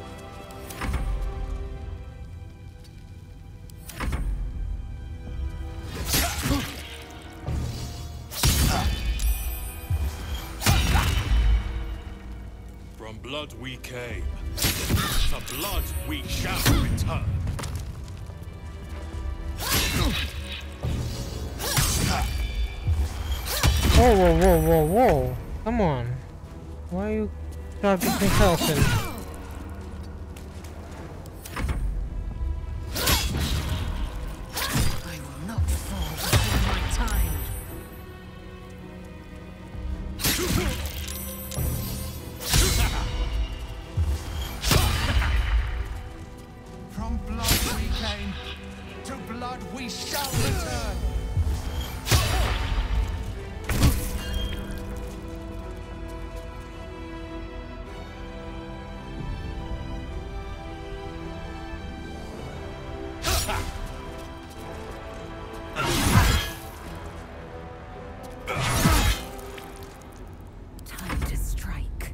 From blood we came. To blood we shall return. Whoa, whoa, whoa, whoa, whoa. Come on. Why are you targeting Felton? I will not fall before my time. From blood we came, to blood we shall return. Time to strike.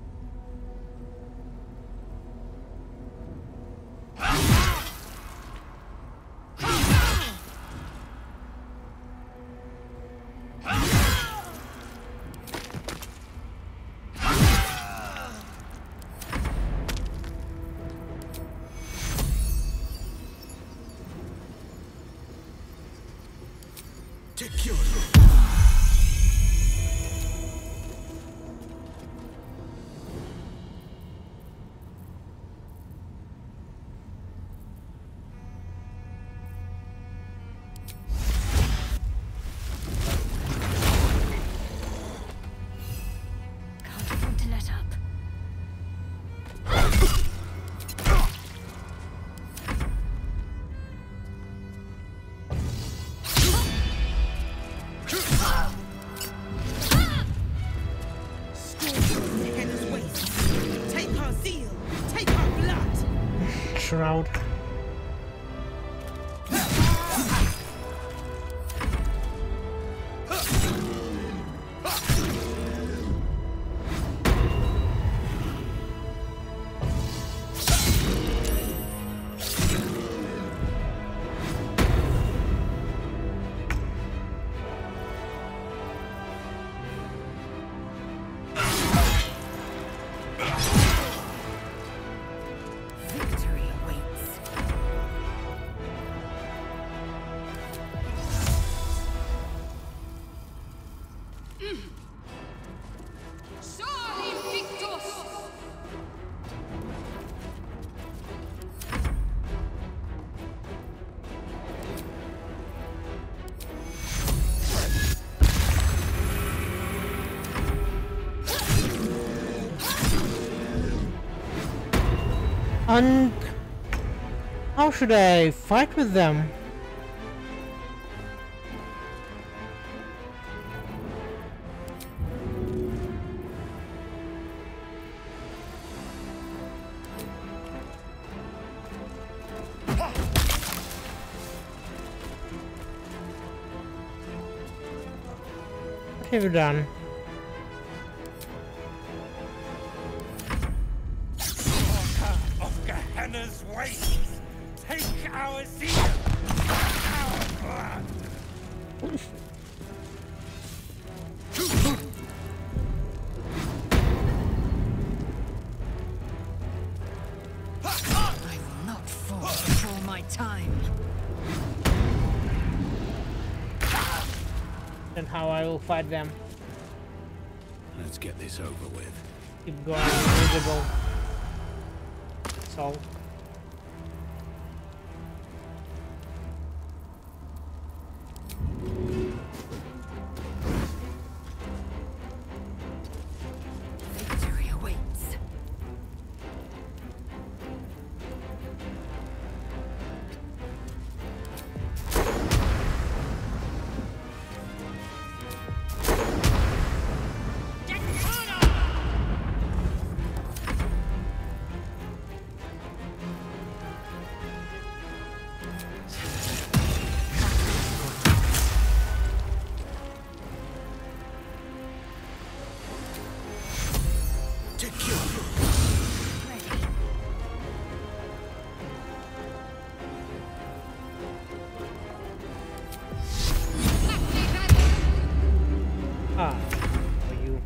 Can't afford to let up. Take our zeal, take our blood. Shroud. Soli Victus! And how should I fight with them? What have you done? Of Gehenna's wastes, take our zeal, our blood. I will not fall before my time. Then how I will fight them? Let's get this over with. Keep going invisible. So Victory awaits. ah for you.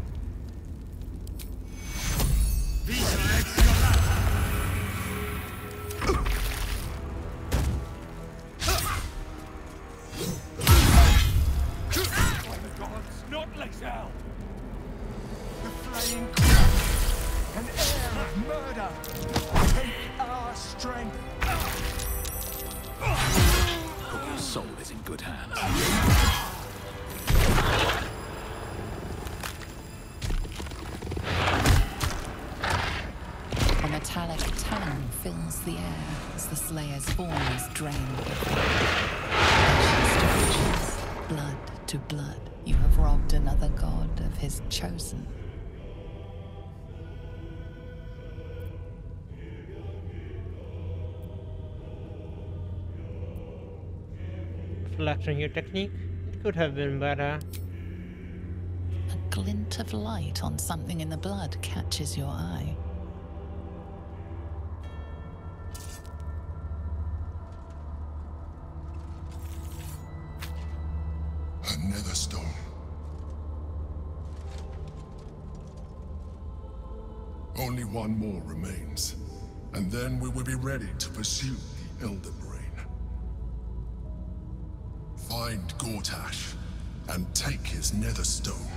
Not Lexel! The flaying crown, an air of murder. Take our strength. Your soul is in good hands. A metallic tongue fills the air as the Slayer's form is drained. Ashes to ashes, blood to blood, you have robbed another god of his chosen. Flattering your technique, it could have been better. A glint of light on something in the blood catches your eye. A nether stone. Only one more remains, and then we will be ready to pursue the Elder Brain. Find Gortash and take his nether stone.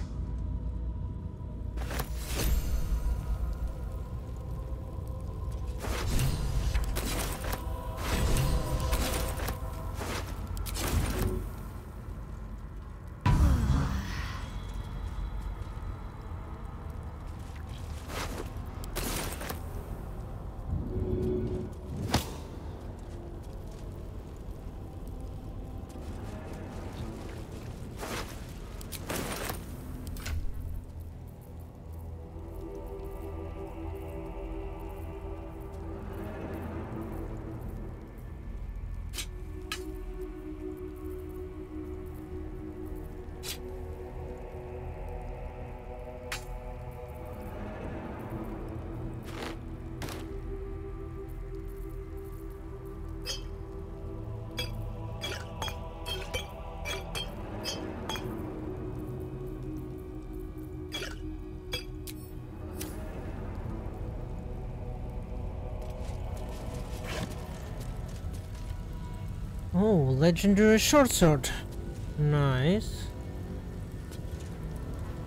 Oh, legendary short sword. Nice.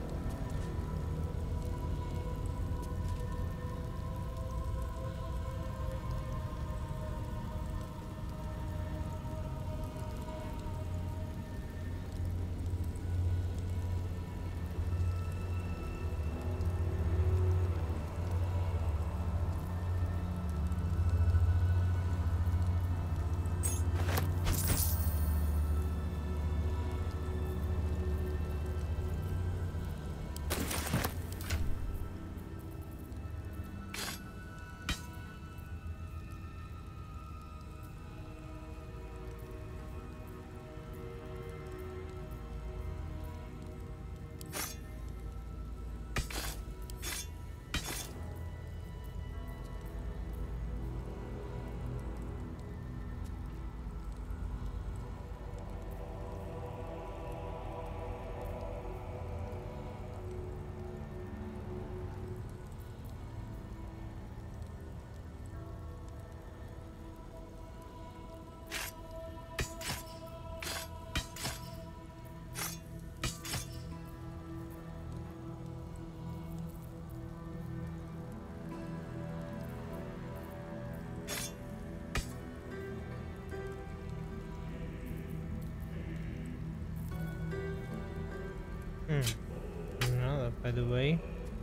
by the way.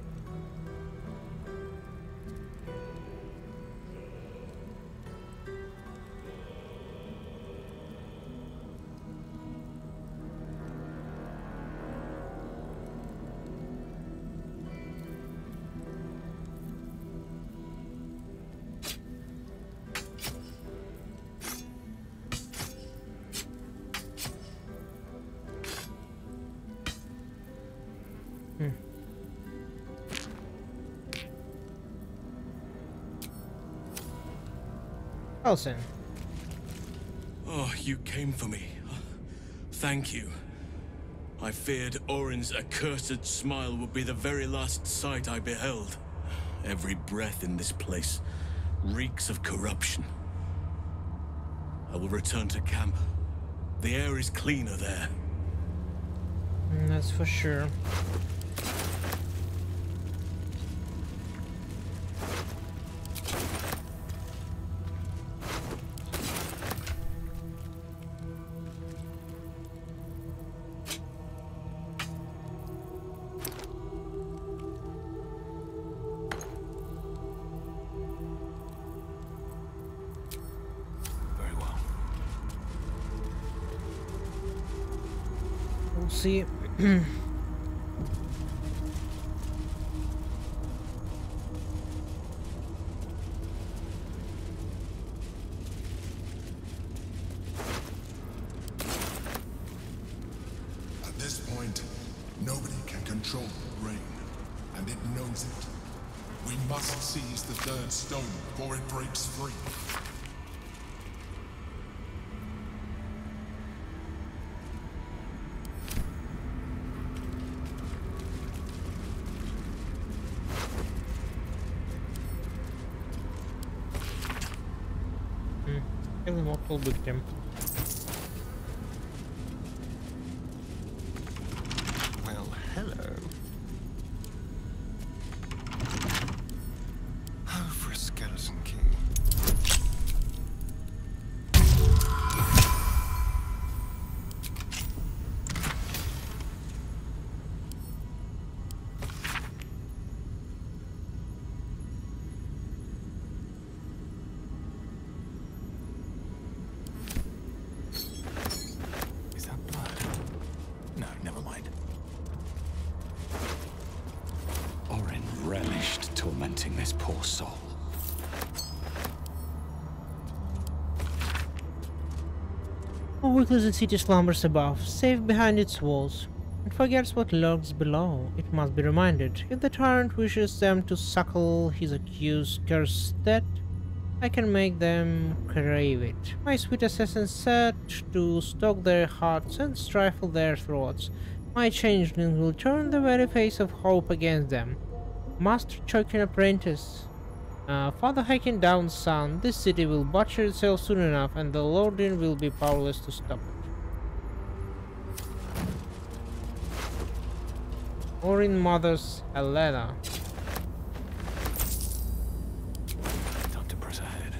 Elson. Oh, you came for me. Thank you. I feared Orin's accursed smile would be the very last sight I beheld. Every breath in this place reeks of corruption. I will return to camp. The air is cleaner there. Mm, that's for sure. See. At this point, nobody can control the brain, and it knows it. We must seize the third stone before it breaks free. Mortal victim. Well, hello. Oh, for a skeleton key. This poor soul. A witless city slumbers above, safe behind its walls, and forgets what lurks below. It must be reminded. If the tyrant wishes them to suckle his accused cursed death, I can make them crave it. My sweet assassins set to stalk their hearts and stifle their throats. My changeling will turn the very face of hope against them. Master choking apprentice. Uh, father hiking down son. This city will butcher itself soon enough, and the Lordin will be powerless to stop it. Orin mothers Helena. Time to press ahead.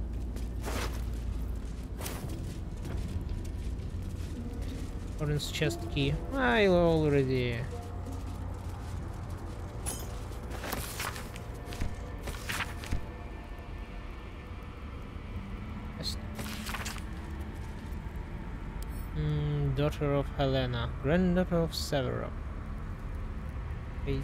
Orin's chest key. I already. Mm, daughter of Helena, granddaughter of Severop. Okay.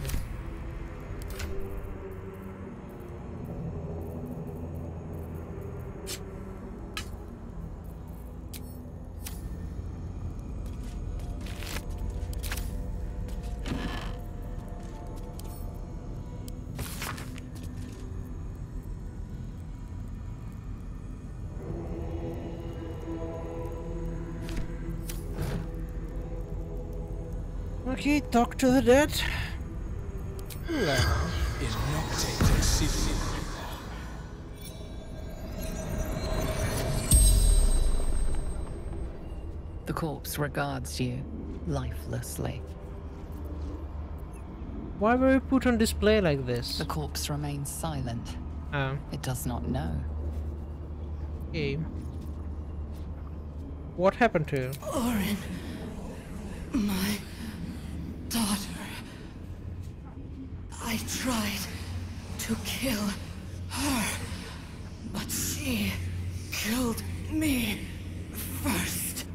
Okay, talk to the dead. The corpse regards you lifelessly. Why were we put on display like this? The corpse remains silent. Oh. It does not know. Okay. What happened to you? Orin, my daughter. I tried to kill her, but she killed me first.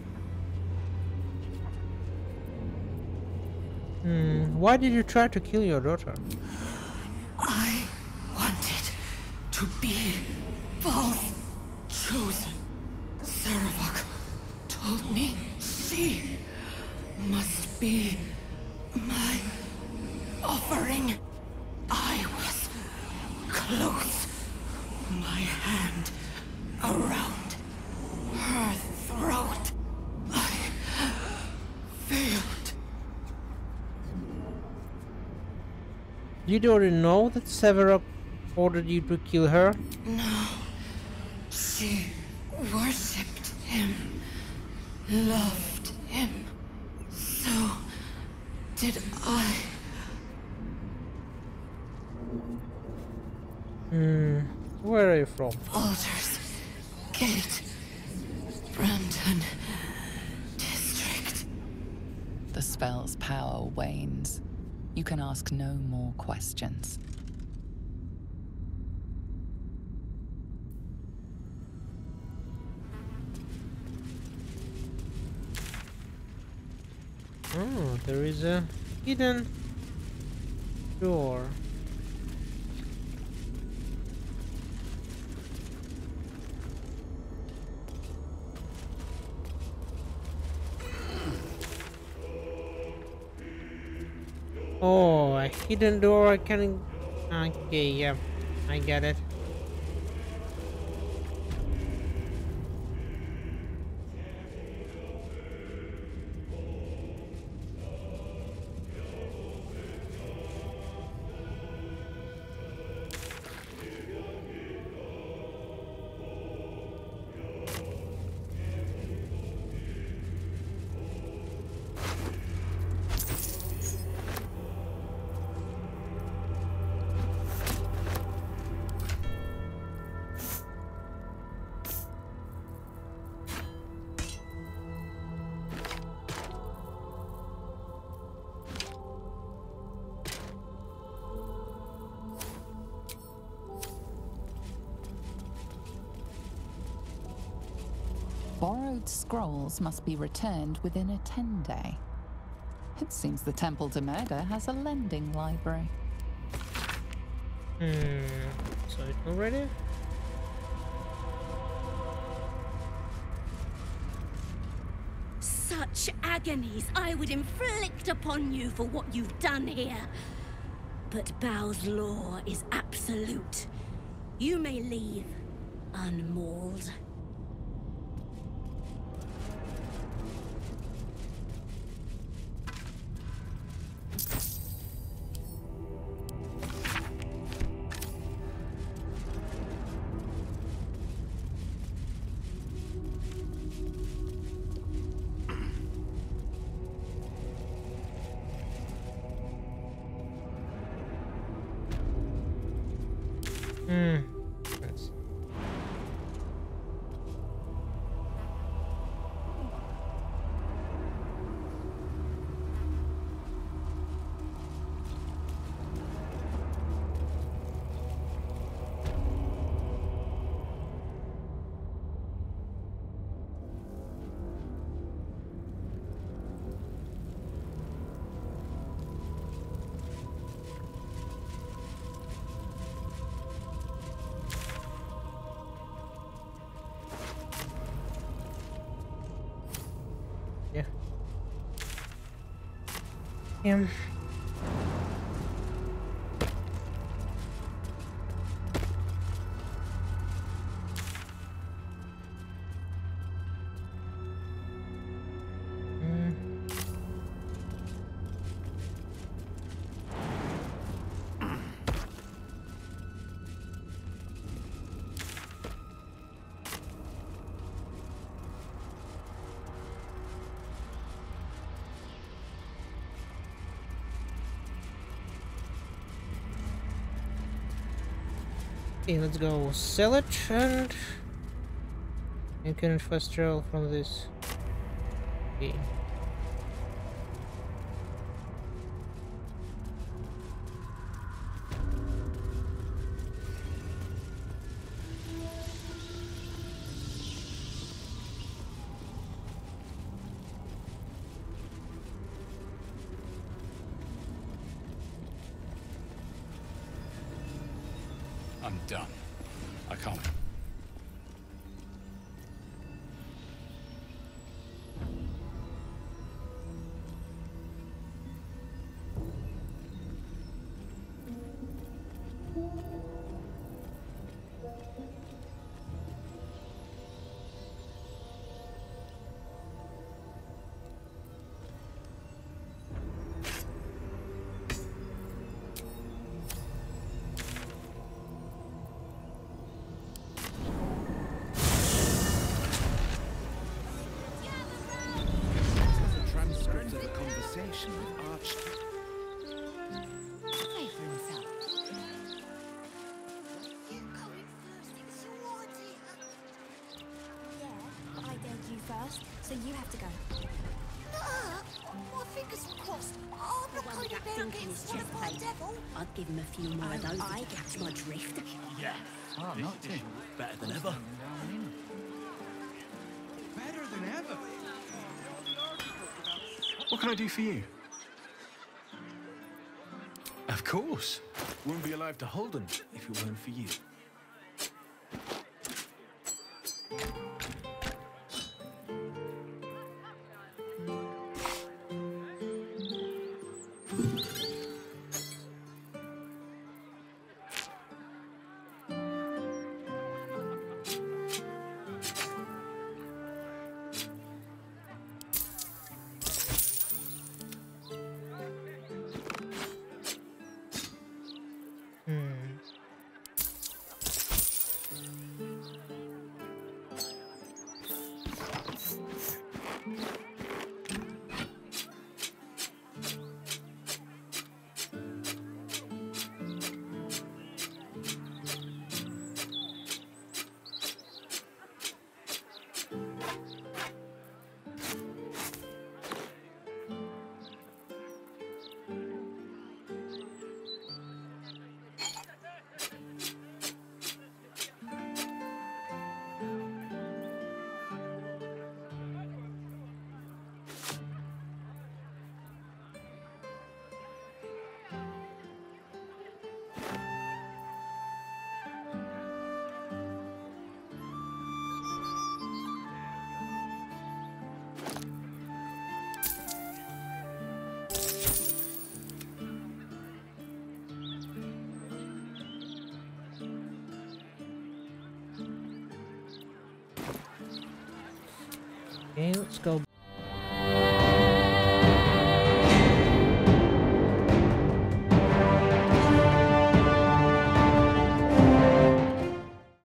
Hmm, why did you try to kill your daughter? I wanted to be Bhaal's chosen. Saravok told me she must be my offering. I was close, my hand around her throat. I failed. Did you already know that Severok ordered you to kill her? No. She worshipped him, loved him. So did I. Hmm. Where are you from? Baldur's Gate, Brandon District. The spell's power wanes. You can ask no more questions. Oh, there is a hidden door. Oh, a hidden door I can... Okay, yeah, I get it. Borrowed scrolls must be returned within a ten day. It seems the Temple to Murder has a lending library. Hmm, so it's already? Such agonies I would inflict upon you for what you've done here. But Bhaal's law is absolute. You may leave unmauled. Hmm. Yes. Yeah. Yeah. Okay, let's go sell it and you can fast travel from this. Okay. I'm done. I can't. So you have to go. No! My fingers crossed. I'm not going to bear against one of my devil. I'd give him a few more of those to catch my drift. Yeah. Oh, not too. Better than ever. Better than ever. What can I do for you? Of course. Wouldn't be alive to hold them if it weren't for you. Okay, let's go